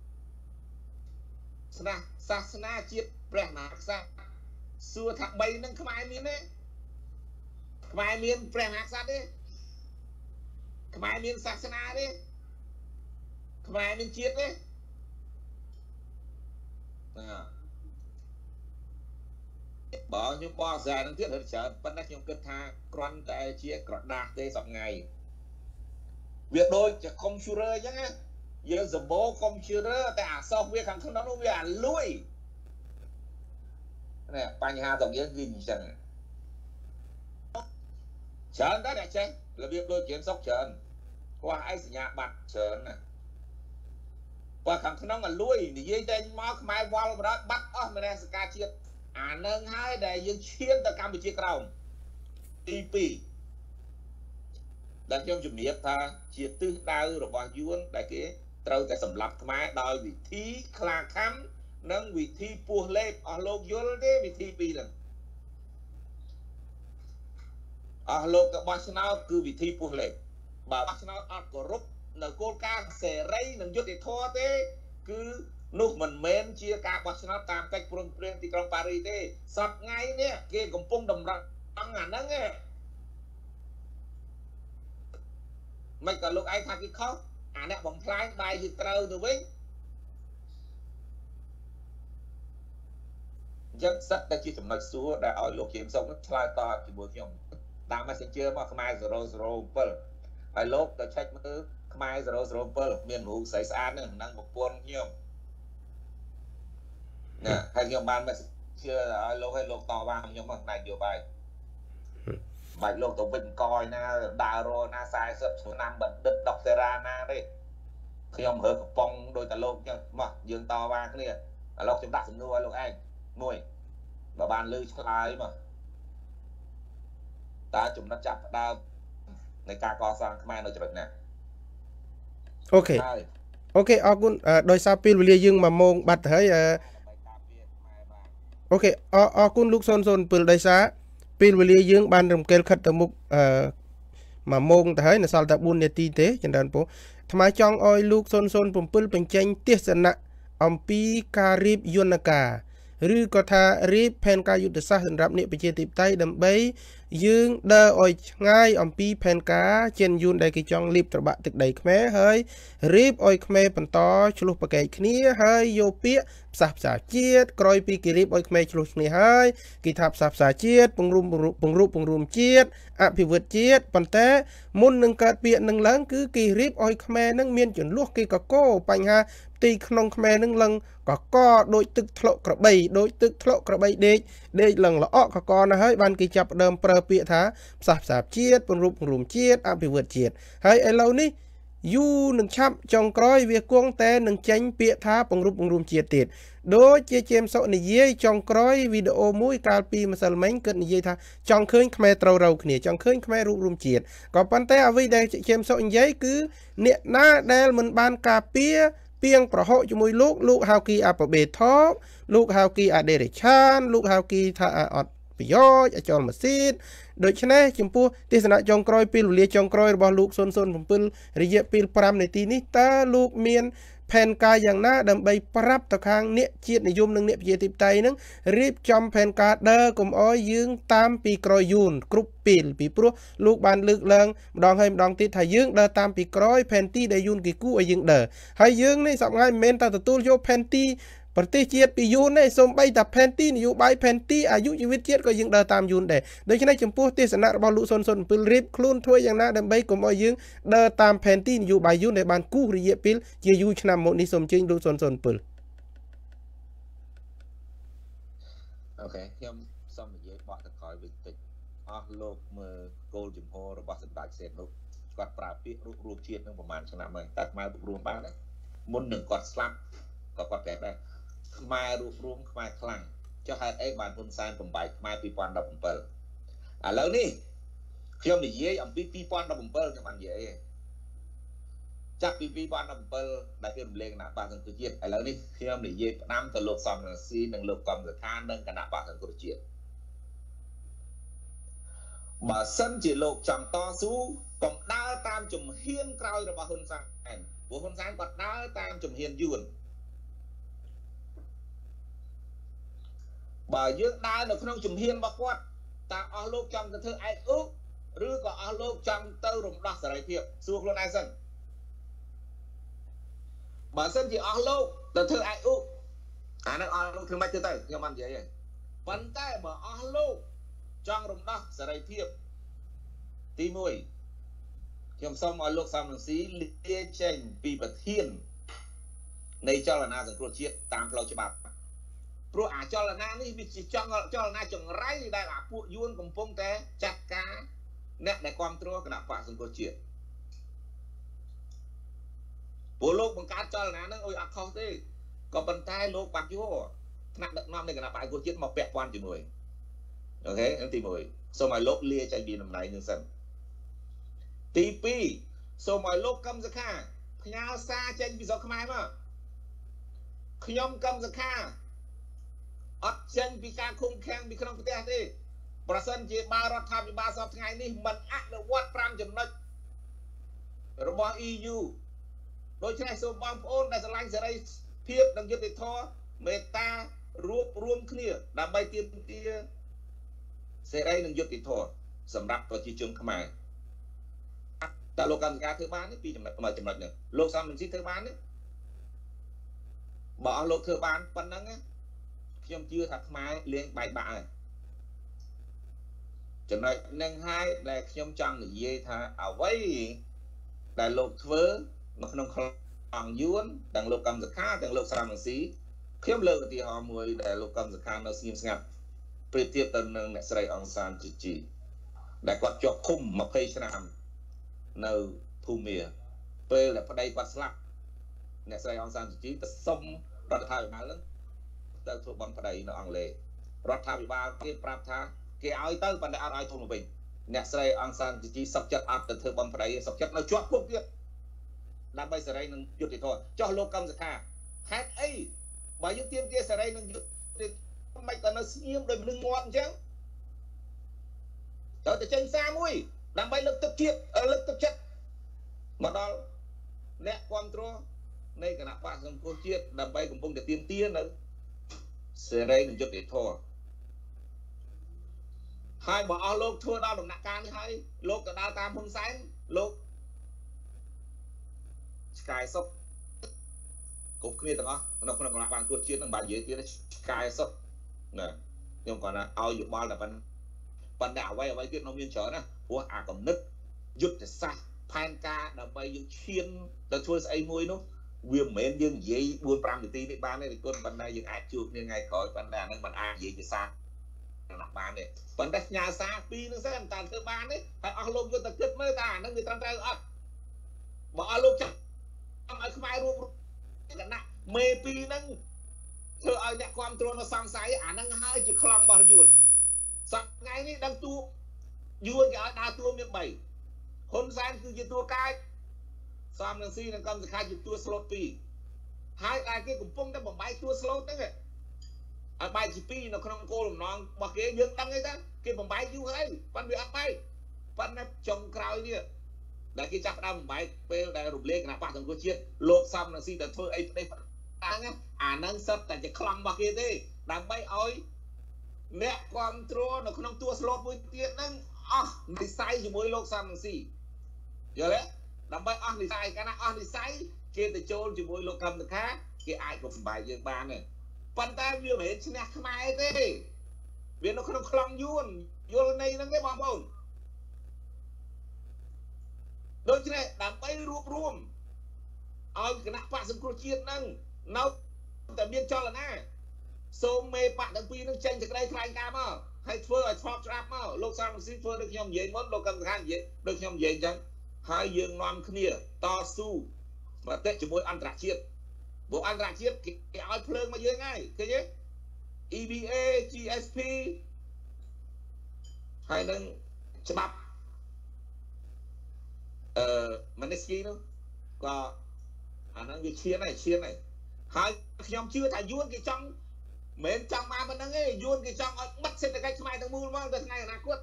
សាសនាជាតិព្រះមហាក្សត្រសួរថា3នឹងខ្មែរមានទេខ្មែរមានព្រះមហាក្សត្រទេខ្មែរមានសាសនាទេខ្មែរមានជាតិទេបើខ្ញុំបកស្រាយនឹងទៀតរត់ច្រើនប៉ុន្តែខ្ញុំគិតថាគ្រាន់តែជាក្រដាសទេសប្ងៃវាដូចជាកុំព្យូទ័រអញ្ចឹងណាយើងសម្បូរកុំព្យូទ័រតែអាសូហ្វវាខាងក្នុងនោះវាអាលួយនេះបញ្ហារបស់យើងគឺអញ្ចឹងច្រើនតែអ្នកចេះរបៀបដូចជាសុកច្រើនគាត់ឯងសញ្ញាបត្រច្រើនណាបើខាងក្នុងអាលួយនិយាយតែមកខ្មែរវល់បរោះបាត់អស់មនសិការជាតិអានឹងហើយដែលយើងឈានទៅកម្ពុជាក្រោមទី2ដែលខ្ញុំជំរាបថាជាទិសដៅរបស់យួនដែលគេត្រូវតែសម្លាប់ខ្មែរដោយវិធីខ្លាខំនិងវិធីពោះលេបអស់លោកយល់ទេវិធី2ហ្នឹងអស់លោកទៅបោះឆ្នោតគឺវិធីពោះលេបបើបោះឆ្នោតអត់គោរពនៅគោលការណ៍សេរីនិងយុត្តិធម៌ទេគឺនោះមិនមែនជាការបោះឆ្នោតតាមកិច្ចព្រមព្រៀងទីក្រុងប៉ារីសទេសប្តាហ៍ថ្ងៃនេះគេកំពុងតម្រង់អាហ្នឹងមិនក៏លោកឯងថាគេខុសអាអ្នកបំផ្លាញបាយគឺត្រូវទៅវិញអញ្ចឹងសិតតែជាចំណុចសួរដែលឲ្យលោកជាមសុខឆ្លើយតបជាមួយខ្ញុំតាម Messenger មកខ្មែរ007ហើយលោកទៅឆែកមើលខ្មែរ007មានរូបស្រីស្អាតហ្នឹងប្រពន្ធខ្ញុំណាហើយខ្ញុំបាន Messenger ឲ្យលោកតបខ្ញុំមកផ្នែកនយោបាយបាច់លោកទៅវិញកយណាដើររណា40ឆ្នាំបណ្ឌិតដុកតេរ៉ាណាទេខ្ញុំរើកំប៉ុងដោយតែលោកចឹងមកយើងតវ៉ាគ្នាឥឡូវខ្ញុំដាក់សំណួរឲ្យលោកឯងមួយបើបានលើឆ្លើយមកតើចំណុចចាប់ផ្ដើមនៃការកសាងខ្មែរនៅចំណុចណាអូខេអូខេអរគុណដោយសារពេលវេលាយើង1ម៉ោងបាត់ទៅហើយអូខេអរគុណលោក007ដោយសារពេលវេលាយើងបានរំកិលខិតទៅមុខ1ម៉ោងទៅហើយនៅសល់តែ4នាទីទេចម្រើនពូថ្មចង់ឲ្យលោក007បញ្ចេញទស្សនៈអំពីការរៀបយន្តការឬក៏ថារៀបផែនការយុទ្ធសាស្ត្រសម្រាប់អ្នកប្រជាធិបតេយ្យដើម្បីយើងដើរឲ្យឆ្ងាយអំពីផែនការចិនយួនដែលគេចង់លៀបត្របាក់ទឹកដីខ្មែរហើយរៀបឲ្យខ្មែរបន្តឆ្លោះប្រកែកគ្នាហើយយកពាក្យផ្សះផ្សាជាតិក្រោយពីគេរៀបឲ្យខ្មែរឆ្លោះគ្នាហើយគេថាផ្សះផ្សាជាតិពង្រួមជាតិអភិវឌ្ឍជាតិប៉ុន្តែមុននឹងកើតពាក្យនឹងឡើងគឺគេរៀបឲ្យខ្មែរនឹងមានចំនួនគេកកបញ្ហាទីក្នុងខ្មែរនឹងឡើងកកដូចទឹកធ្លក់ក្របីដូចទឹកធ្លក់ក្របីដេកឡើងល្អកកណាស់ហើយបានគេចាប់ដើមប្រើពាក្យថាផ្សះផ្សាជាតិពង្រួមជាតិអភិវឌ្ឍជាតិហើយឥឡូវនេះយូរនឹងឆាប់ចុងក្រោយវាគង់តែនឹងចេញពាក្យថាពង្រួមជាតិទៀតដូចជាជេមសុនិយាយចុងក្រោយវីដេអូមួយកាលពីម្សិលមិញគាត់និយាយថាចង់ឃើញខ្មែរត្រូវរៅគ្នាចង់ឃើញខ្មែររួមជាតិក៏ប៉ុន្តែអ្វីដែលជេមសុនិយាយគឺអ្នកណាដែលមិនបានការពារពីងប្រហុកជាមួយលោកហៅគីអាបបេថកលោកហៅគីអាដេរិឆានលោកហៅគីថាអត់ប្រយោជន៍អចលម៉ាស៊ីតដូច្នេះចំពោះទេសនាចុងក្រោយពេលវេលាចុងក្រោយរបស់លោក007រយៈពេល5នាទីនេះតើលោកមានផែនការយ៉ាងណាដើម្បីប្រាប់ទៅខាងអ្នកជាតិនិយមនិងអ្នកប្រជាធិបតេយ្យនឹងរៀបចំផែនការដើរកុំអោយយើងតាមពីក្រោយយួនគ្រប់ពេលពីព្រោះលោកបានលើកឡើងម្ដងហើយម្ដងទៀតថាយើងដើរតាមពីក្រោយផែនទីដែលយួនគេគូឲ្យយើងដើរហើយយើងនេះសប្ងាយមិនមែនតែទទួលយកផែនទីប្រទេសជាតិពីយួនទេសូម្បីតែផែនទីនយោបាយផែនទីអាយុជីវិតជាតិក៏យើងដើរតាមយួនដែរដូច្នេះចំពោះទេសនារបស់លោក007រៀបខ្លួនធ្វើយ៉ាងណាដើម្បីកុំឲ្យយើងដើរតាមផែនទីនយោបាយយួនដែលបានគូសរយៈពេលជាយូរឆ្នាំមកនេះសូមអញ្ជើញលោក007 អូខេខ្ញុំសូមនិយាយបកទៅក្រោយវិញតិចអស់លោកមើលគោលជំហររបស់សម្ដេចសេនលោកគាត់ប្រើពាក្យរួមជាតិនឹងប្រហែលឆ្នាំហើយតែខ្មែររួមបានទេមុននឹងគាត់ស្លាប់ក៏គាត់ប្រាប់ដែរខ្មែររួមខ្មែរខ្លាំងចុះហេតុអីបានហ៊ុនសែនបំបែកខ្មែរ2017ឥឡូវនេះខ្ញុំនិយាយអំពី2017ខ្ញុំបាននិយាយចាប់ពី2017ដែលគេរំលែកគណៈបកសង្គ្រោះជាតិឥឡូវនេះខ្ញុំនិយាយផ្ដាំទៅលោកសំរងស៊ីនិងលោកកំសខានិងគណៈបកសង្គ្រោះជាតិបើសិនជាលោកចង់តស៊ូកុំដើរតាមជំហានក្រោយរបស់ហ៊ុនសែនព្រោះហ៊ុនសែនគាត់ដើរតាមជំហានយួនបើយើងដើរនៅក្នុងជំហានរបស់គាត់តើអស់លោកចង់ទៅធ្វើឯកឧបឬក៏អស់លោកចង់ទៅរំដោះសេរីភាពសួរខ្លួនឯងសិនបើសិនជាអស់លោកទៅធ្វើឯកឧបអានឹងអស់លោកធ្វើម៉េចទៅខ្ញុំបាននិយាយហើយប៉ុន្តែបើអស់លោកចង់រំដោះសេរីភាពទី1ខ្ញុំសូមឲ្យលោកសំរងស៊ីលាចេញពីប្រធាននៃចលនាសង្គ្រោះជាតិតាមផ្លូវច្បាប់ព្រោះអាចលនានេះវាជាចលនាចង្រៃដែលអាពួកយួនកំពុងតែចាត់ការអ្នកដែលគ្រប់គ្រងគណៈបកសង្គ្រោះជាតិព្រោះលោកបង្កើតចលនានឹងអុយអត់ខុសទេក៏ប៉ុន្តែលោកបាត់យកថ្នាក់ដឹកនាំនៃគណៈបកសង្គ្រោះជាតិមកពាក់ព័ន្ធជាមួយអូខេទី1សូមឲ្យលោកលាចេញពីតំណែងនឹងសិនទី2សូមឲ្យលោកកឹមសុខាផ្ញើសារចេញពីស្រុកខ្មែរមកខ្ញុំកឹមសុខាអត់ចេញពីការឃុំឃាំងពីក្នុងប្រទេសទេប្រសិនជាបានរដ្ឋាភិបាលសពថ្ងៃនេះមិនអនុវត្ត5ចំណុចរបស់ EU ដូច្នេះសូមបងប្អូនដែលស្រឡាញ់សេរីភាពនិងយុត្តិធម៌មេត្តារួបរวมគ្នាដើម្បីទាមទារសេរីនិងយុត្តិធម៌សម្រាប់ប្រជាជនខ្មែរតើលោកកម្មការធ្វើបានទេពីចំណុចនេះលោកសំរងស៊ីធ្វើបានទេបើអស់លោកធ្វើបានប៉ុណ្ណឹងខ្ញុំជឿថាខ្មែរលេងបែកបាក់ហើយចំណុចនឹងហើយដែលខ្ញុំចង់និយាយថាអ្វីដែលលោកធ្វើនៅក្នុងខ្លងយួនទាំងលោកកម្មសខាទាំងលោកសំរងស៊ីខ្ញុំលើកឧទាហរណ៍មួយដែលលោកកម្មសខានៅស្ងៀមស្ងាត់ប្រៀបធៀបទៅនឹងអ្នកស្រីអង្សានជីជីដែលគាត់ជាប់ឃុំ20ឆ្នាំនៅភូមាពេលដែលប្តីគាត់ស្លាប់អ្នកស្រីអង្សានសុជីទៅសុំរដ្ឋាភិបាលហ្នឹងទៅធ្វើបន់ប្តីនៅអង់គ្លេសរដ្ឋាភិបាលគេប្រាប់ថាគេឲ្យទៅប៉ុន្តែអត់ឲ្យធំវិញអ្នកស្រីអង្សានសុជីសុខចិត្តអត់ទៅធ្វើបន់ប្តីសុខចិត្តនៅជាប់គុកទៀតដើម្បីសេរីនឹងយុត្តិធម៌ចោះលោកកម្មសខាហេតុអីបើយើងទាមទារសេរីនឹងយុត្តិធម៌មិនក៏នៅស្ងៀមដោយមនុស្សងាប់អញ្ចឹងទៅតែចេញសារមួយដើម្បីលើកទឹកចិត្តមកដល់អ្នកគ្រប់គ្រងនៃគណៈបកសង្គ្រោះជាតិដើម្បីកំពុងតែទាមទារនៅសេរីនិងយុត្តិធម៌ហើយបើអស់លោកធ្វើដល់ដំណាក់កាលនេះហើយលោកទៅដើរតាមហ៊ុនសែនលោកឆ្កែសុខគ្រប់គ្នាទាំងអស់នៅក្នុងគណៈបកសង្គ្រោះជាតិនឹងបើនិយាយទៀតឆ្កែសុខណាខ្ញុំគាត់ថាឲ្យយោបល់តែប៉ុន្តែអ្វីទៀតនៅមានច្រើនណាព្រោះអាកំណត់យុទ្ធសាស្ត្រផែនការដើម្បីយើងឈានទៅធ្វើស្អីមួយនោះវាមិនមែនយើងនិយាយ 4-5 នាទីនេះបានទេគុណប៉ុន្តែយើងអាចជួបគ្នាថ្ងៃក្រោយប៉ុន្តែអានឹងមិនអាចនិយាយជាសារណាបានទេប៉ុន្តែផ្ញើសារពីរនឹងសិនតើធ្វើបានទេហើយអស់លោកយកទៅគិតមើលតើអានឹងវាត្រឹមត្រូវអត់បើអស់លោកចាំឲ្យខ្មែររួមគណៈមេពីរហ្នឹងធ្វើឲ្យអ្នកគ្រប់គ្រងនៅសង្ស័យអានឹងហើយជាខ្លងរបស់យួនសប្តាហ៍ថ្ងៃនេះដឹងតួយួនគេឲ្យដើរតួមាន3ហ៊ុនសែនគឺជាតួកាយសំនឹងស៊ីនឹងកម្មសខាជាតួស្លូត2ហើយតែគេកំពុងតែបំបែកតួស្លូតហ្នឹងឲ្យបែកជា2នៅក្នុងគោលបំណងរបស់គេយើងដឹងទេតាគេបំបែកយូរហើយប៉ុន្តែវាអត់បែកប៉ុន្តែចុងក្រោយនេះដែលគេចាប់ផ្ដើមបំបែកពេលដែលរំលាយគណៈបកសង្គ្រោះជាតិលោកសំនឹងស៊ីទៅធ្វើអីផ្ដេសតាំងអានឹងសិតតែជាខ្លងរបស់គេទេដើម្បីឲ្យអ្នកគ្រប់គ្រងនៅក្នុងតួស្លូតមួយទៀតហ្នឹងអស់និស័យជាមួយលោកសំនឹងស៊ីយល់ទេដើម្បីអស់និស័យកាលណាអស់និស័យគេទៅចូលជាមួយលោកកម្មសខាគេអាចបំបែកយើងបានទេប៉ុន្តែវាមិនមែនឈ្នះខ្មែរទេវានៅក្នុងខ្លងយួនយល់ន័យហ្នឹងទេបងប្អូនដូច្នេះដើម្បីរួបរวมឲ្យគណៈបកសង្គ្រោះជាតិហ្នឹងនៅតែមានចលនាសូមមេបកទាំងពីរហ្នឹងចេញសេចក្តីថ្លែងការណ៍មកហើយធ្វើឲ្យឆ្លប់ស្ដាប់មកលោកសំរងស៊ីធ្វើដូចខ្ញុំនិយាយមុនលោកកម្មសខានិយាយដូចខ្ញុំនិយាយអញ្ចឹងហើយយើងនាំគ្នាតស៊ូមតិជាមួយអន្តរជាតិព្រោះអន្តរជាតិគេឲ្យភ្លើងមកយើងហើយឃើញទេ EBA GSP ហើយនឹងច្បាប់Manesky នោះក៏អាហ្នឹងវាឈានហើយហើយខ្ញុំជឿថាយួនគេចង់មិនចង់មកប៉ុណ្្នឹងទេយួនគេចង់ឲ្យបិទសេដ្ឋកិច្ចខ្មែរទាំងមូលមកទៅថ្ងៃអនាគត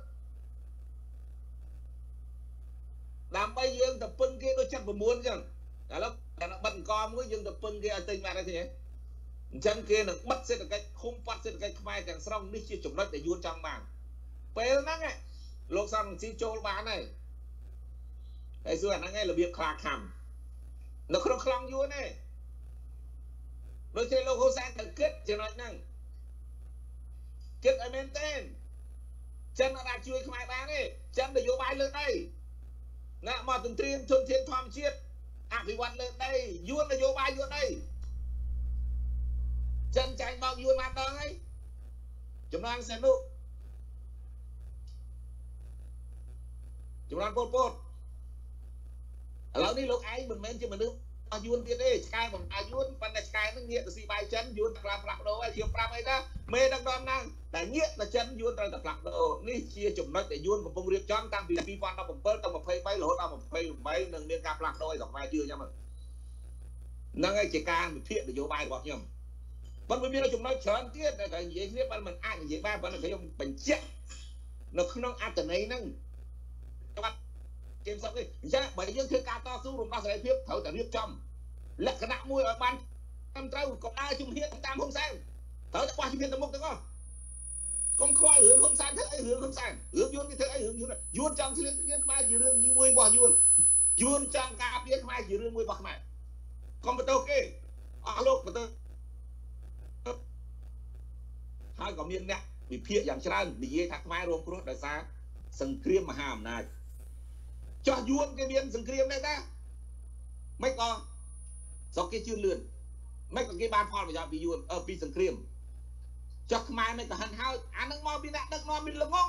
ដើម្បីយើងទៅពឹងគេដូច79អញ្ចឹងឥឡូវតែបិទអង្គមួយយើងទៅពឹងគេឲ្យទិញបានទេអញ្ចឹងគេនឹងបិទសេដ្ឋកិច្ចឃុំប៉ាត់សេដ្ឋកិច្ចខ្មែរទាំងស្រុងនេះជាចំណុចដែលយួនចង់បានពេលហ្នឹងលោកសំរងស៊ីចូលបានហើយហើយសួរអាហ្នឹងឯងរបៀបខ្លាខំនៅក្នុងខ្លងយួនឯងដូចជាលោកហ៊ុនសែនទៅគិតចំណុចហ្នឹងគិតឲ្យមែនទេចិនអត់អាចជួយខ្មែរបានទេចិននយោបាយលើដីណាមកទន្ទ្រានជន់ធានធម្មជាតិអភិវឌ្ឍលើដីយួននយោបាយយួនអីចិនចាញ់មកយួនមកដល់ហើយចំណងសនុចំណងពលពតឥឡូវនេះលោកឯងមិនមែនជាមនុស្សអស់យួនទៀតទេឆ្កែបំអាយួនប៉ុន្តែឆ្កែនឹងងាកទៅស៊ីបាយចិនយួនផ្លាស់ប្ដូរហើយជាប្រាប់អីតាមេដឹកនាំណាតែងាកទៅចិនយួនត្រូវតែផ្លាស់ប្ដូរនេះជាចំណុចដែលយួនកំពុងរៀបចំតាំងពី2017ដល់23រហូតដល់28នឹងមានការផ្លាស់ប្ដូរឲ្យស្រុកខ្មែរជឿអញ្ចឹងហ្នឹងហើយជាការវិភាគនយោបាយរបស់ខ្ញុំប៉ុន្តែមានចំណុចច្រើនទៀតដែលនិយាយគ្នាបើមិនអាចនិយាយបានប៉ុន្តែខ្ញុំបញ្ជាក់នៅក្នុងអត្ថន័យហ្នឹងច្បាប់គេសឹកនេះអញ្ចឹងបើយើងធ្វើការតស៊ូរំដោះសេរីភាពត្រូវតែរៀបចំលក្ខណៈមួយឲ្យបានត្រឹមត្រូវកុំដើរជំហានតាមហ៊ុនសែនត្រូវតែបោះជំហានទៅមុខទាំងអស់កុំខ្វល់រឿងហ៊ុនសែនធ្វើអីរឿងហ៊ុនសែនរឿងយួនគេធ្វើអីរឿងយួនចង់ឆ្លៀនខ្មែរជារឿងមួយរបស់យួនចង់ការពារខ្មែរជារឿងមួយរបស់ខ្មែរកុំបន្ទោសគេអស់លោកបន្ទោសហើយក៏មានអ្នកវិភាគយ៉ាងច្រើននិយាយថាខ្មែររងគ្រោះដោយសារសង្គ្រាមមហាអំណាចចោះយួនគេមានសង្គ្រាមដែរតាមិនក៏ស្រុកគេជឿនលឿនមិនក៏គេបានផលប្រយោជន៍ពីយួនពីសង្គ្រាមចោះខ្មែរមិនក៏ហិនហើយអានឹងមកពីអ្នកដឹកនាំមានល្ងង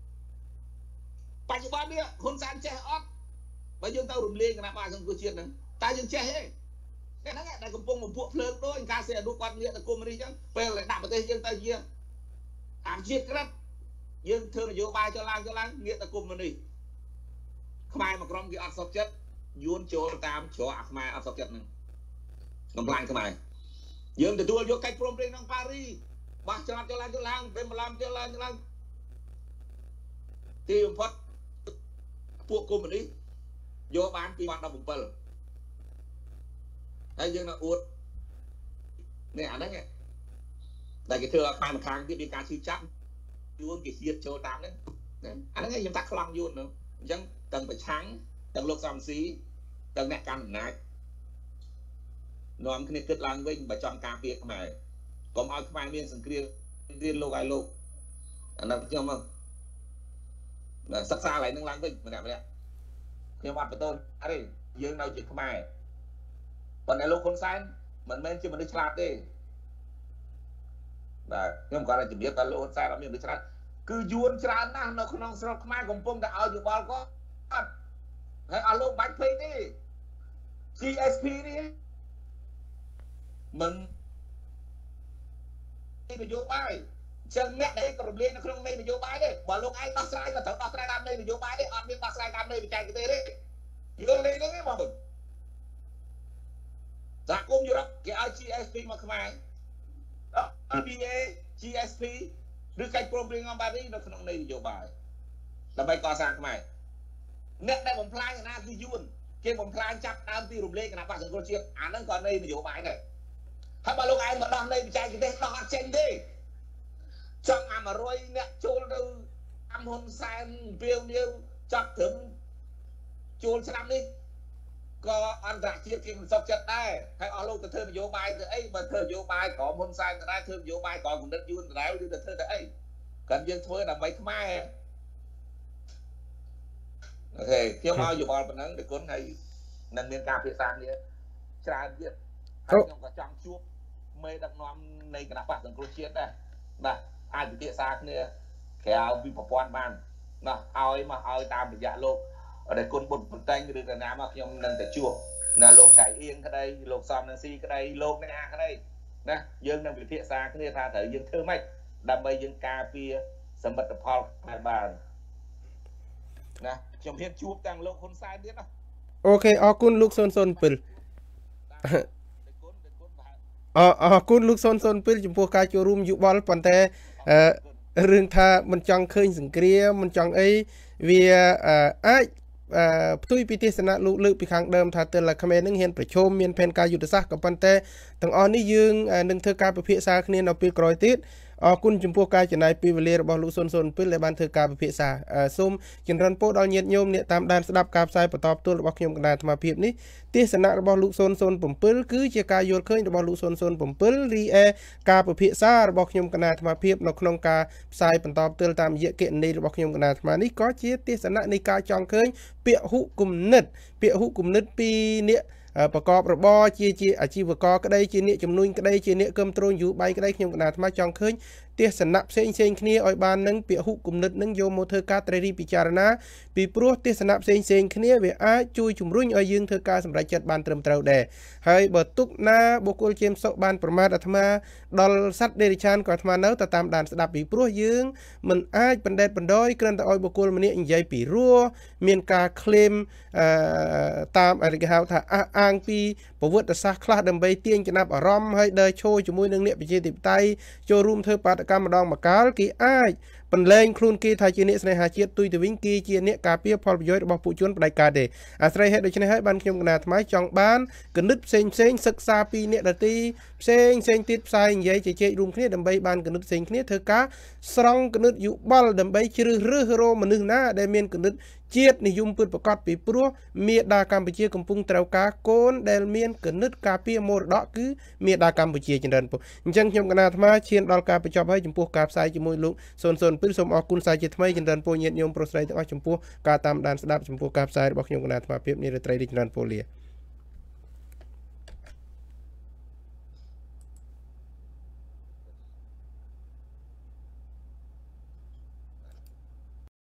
បច្ចុប្បន្ននេះហ៊ុនសែនចេះអត់បើយើងទៅរំលាយគណៈបកសង្គ្រោះជាតិហ្នឹងតែយើងចេះទេហ្នឹងដែលកំពុងមកពួកភ្លើងដូចការសេអនុគាត់ងាកទៅគុំនេះអញ្ចឹងពេលដាក់ប្រទេសយើងទៅជាអាជាតិក្រិតយើងធ្វើនយោបាយចុះឡើងងាកទៅគុំនេះខ្មែរមកក្រុមគេអត់សុខចិត្តយួនចូលតាមច្រកអាខ្មែរអត់សុខចិត្តហ្នឹងកំឡាញ់ខ្មែរយើងទទួលយកកិច្ចព្រមព្រៀងក្នុងប៉ារីបោះឆ្នោតចុះឡើងពេលបន្លំចុះឡើងទីបំផុតពួកកុម្មុយនីសយកបាន2017ហើយយើងនៅអួតនេះអាហ្នឹងដែលគេធ្វើឲ្យខ្មែរម្ខាងទៀតមានការឈឺចាប់យួនគេហៀតចូលតាមហ្នឹងអាហ្នឹងខ្ញុំថាខ្លងយួនហ្នឹងអញ្ចឹងទាំងប្រឆាំងទាំងលោកសំស៊ីទាំងអ្នកកាន់អំណាចនាំគ្នាគិតឡើងវិញបើចង់ការពារខ្មែរកុំឲ្យខ្មែរមានសង្គ្រាមរៀនលោកឲ្យលោកអានោះខ្ញុំមកសិក្សាកន្លែងហ្នឹងឡើងវិញម្នាក់ខ្ញុំអត់បន្ទោសអីយើងនៅជាខ្មែរប៉ុន្តែលោកហ៊ុនសែនមិនមែនជាមនុស្សឆ្លាតទេបាទខ្ញុំគាត់តែជំរាបថាលោកហ៊ុនសែនអត់មានមនុស្សឆ្លាតគឺយួនច្រើនណាស់នៅក្នុងស្រុកខ្មែរកំពុងតែឲ្យយោបល់គាត់ហើយអស់លោកបាច់ភ្លេចទេ GSP នេះមិននយោបាយចឹងអ្នកដែលរំលាយនៅក្នុងនយោបាយទេបើលោកឯងដោះស្រាយក៏ត្រូវដោះស្រាយតាមនយោបាយទេអត់មានដោះស្រាយតាមនយោបាយបច្ចេកទេសទេយល់លេងហ្នឹងទេបងប្អូនសហគមន៍យុរ៉ុបគេឲ្យ GSP មកខ្មែរ EBA GSP ឬកិច្ចព្រមព្រៀងអំបារីនៅក្នុងនយោបាយដើម្បីកសាងខ្មែរអ្នកដែលបំផ្លាញអាណាគឺយួនគេបំផ្លាញចាប់ដើមពីរំលែកគណៈបក្សសង្គ្រោះជាតិអាហ្នឹងក៏នយោបាយដែរហើយបើលោកឯងមកដោះនៃបច្ចេកទេសដោះអត់ចេញទេចង់អា100អ្នកចូលទៅអាហ៊ុនសែនវាវនាវចាប់ត្រឹមចូលឆ្នាំនេះក៏អន្តរជាតិគេមិនសុខចិត្តដែរហើយអស់លោកទៅធ្វើនយោបាយទៅអីបើធ្វើនយោបាយក្រមហ៊ុនសែនទៅដែរធ្វើនយោបាយក្រមគំនិតយួនទៅដែរឬទៅធ្វើទៅអីគាត់យើងធ្វើដើម្បីខ្មែរអូខេខ្ញុំឲ្យយោបល់ប៉ុណ្ណឹងតែគុណហើយនឹងមានការពិភាក្សាគ្នាច្រើនទៀតហើយខ្ញុំក៏ចង់ជួបមេដឹកនាំនៃគណៈបក្សសង្គ្រោះជាតិដែរបាទអាចពិភាក្សាគ្នាក្រៅពីប្រព័ន្ធបានណាឲ្យតាមរយៈលោកដែលគុណបុត្របន្តែងឬកណាមកខ្ញុំនឹងទៅជួបណាលោកឆៃអៀងក្តីលោកសំនឹងស៊ីក្តីលោកណាក្តីណាយើងនឹងពិភាក្សាគ្នាថាត្រូវយើងធ្វើម៉េចដើម្បីយើងការពារសមិទ្ធផលខ្មែរបានណាខ្ញុំហ៊ានជួបទាំងលោកហ៊ុនសែនទៀតណាអូខេអរគុណលោក007អរគុណលោក007ចំពោះការចូលរួមយោបល់ប៉ុន្តែរឿងថាមិនចង់ឃើញសង្គ្រាមមិនចង់អីវាអាចផ្ទុយពីទេសនាលោកលើកពីខាងដើមថាទើបខ្មែរនឹងហ៊ានប្រជុំមានផែនការយុទ្ធសាស្ត្រក៏ប៉ុន្តែទាំងអស់នេះយើងនឹងធ្វើការពិភាក្សាគ្នានៅពេលក្រោយទៀតអរគុណចំពោះការចំណាយពេលវេលារបស់លោក007ដែលបានធ្វើការពិភាក្សាសូមចម្រើនពរដល់ញាតិញោមអ្នកតាមដានស្ដាប់ការផ្សាយបន្តផ្ទាល់របស់ខ្ញុំកណ្ដាលអាត្មាភាពនេះទេសនារបស់លោក007គឺជាការយល់ឃើញរបស់លោក007រីឯការពិភាក្សារបស់ខ្ញុំកណ្ដាលអាត្មាភាពនៅក្នុងការផ្សាយបន្តផ្ទាល់តាមរយៈគណនីរបស់ខ្ញុំកណ្ដាលអាត្មានេះក៏ជាទេសនានៃការចង់ឃើញពាក្យហុគំនិតពីអ្នកប្រកបរបរជាអាជីវករក្តីជាអ្នកជំនួញក្តីជាអ្នកគ្រប់គ្រងយោបាយក្តីខ្ញុំកណ្ដាលអាត្មាចង់ឃើញទេសនៈផ្សេងគ្នាឲ្យបាននឹងពាក្យហុគំនិតនឹងយកមកធ្វើការត្រិះរិះពិចារណាពីព្រោះទេសនៈផ្សេងគ្នាវាអាចជួយជំរុញឲ្យយើងធ្វើការសម្រេចចិត្តបានត្រឹមត្រូវដែរហើយបើទុកណាបុគ្គលជាមសុខបានប្រមាថអាត្មាដល់សត្វដេរិឆានក៏អាត្មានៅតែតាមដានស្ដាប់ពីព្រោះយើងមិនអាចបណ្ដេតបណ្ដោយគ្រាន់តែឲ្យបុគ្គលម្នាក់និយាយពីរោះមានការ claim តាមគេហៅថាអះអាងពីប្រវត្តិសាស្ត្រខ្លះដើម្បីទាញចំណាប់អារម្មណ៍ហើយដើរឈរជាមួយនឹងអ្នកប្រជាធិបតេយ្យចូលរួមធ្វើបាតកម្មម្ដងម្កាលគេអាចបន្លែងខ្លួនគេថាជាអ្នកស្នេហាជាតិទុយទៅវិញគេជាអ្នកការពារផលប្រយោជន៍របស់ពួកជនបដិការទេអាស្រ័យហេតុដូច្នេះហើយបានខ្ញុំកណាថ្មីចង់បានគណិតផ្សេងសិក្សាពីអ្នកដទៃផ្សេងទៀតផ្សាយនិយាយជជែករួមគ្នាដើម្បីបានគណិតផ្សេងគ្នាធ្វើការស្រង់គណិតយោបល់ដើម្បីជ្រើសរើសរកមនុស្សណាដែលមានគណិតជាតិនិយមពិតប្រាកដពីព្រោះមេដាកម្ពុជាកំពុងត្រូវការកូនដែលមានគណិតការពារមរតកគឺមេដាកម្ពុជាច្រើនពុះអញ្ចឹងខ្ញុំកណាអាត្មាឈានដល់ការបញ្ចប់ហើយចំពោះការផ្សាយជាមួយលោក007សូមអរគុណសាជាថ្មីចម្រើនពរញាតិញោមប្រុសស្រីទាំងអស់ចំពោះការតាមដានស្ដាប់ចំពោះការផ្សាយរបស់ខ្ញុំកណាអាត្មាភាពនារាត្រីរីកចម្រើនពរលា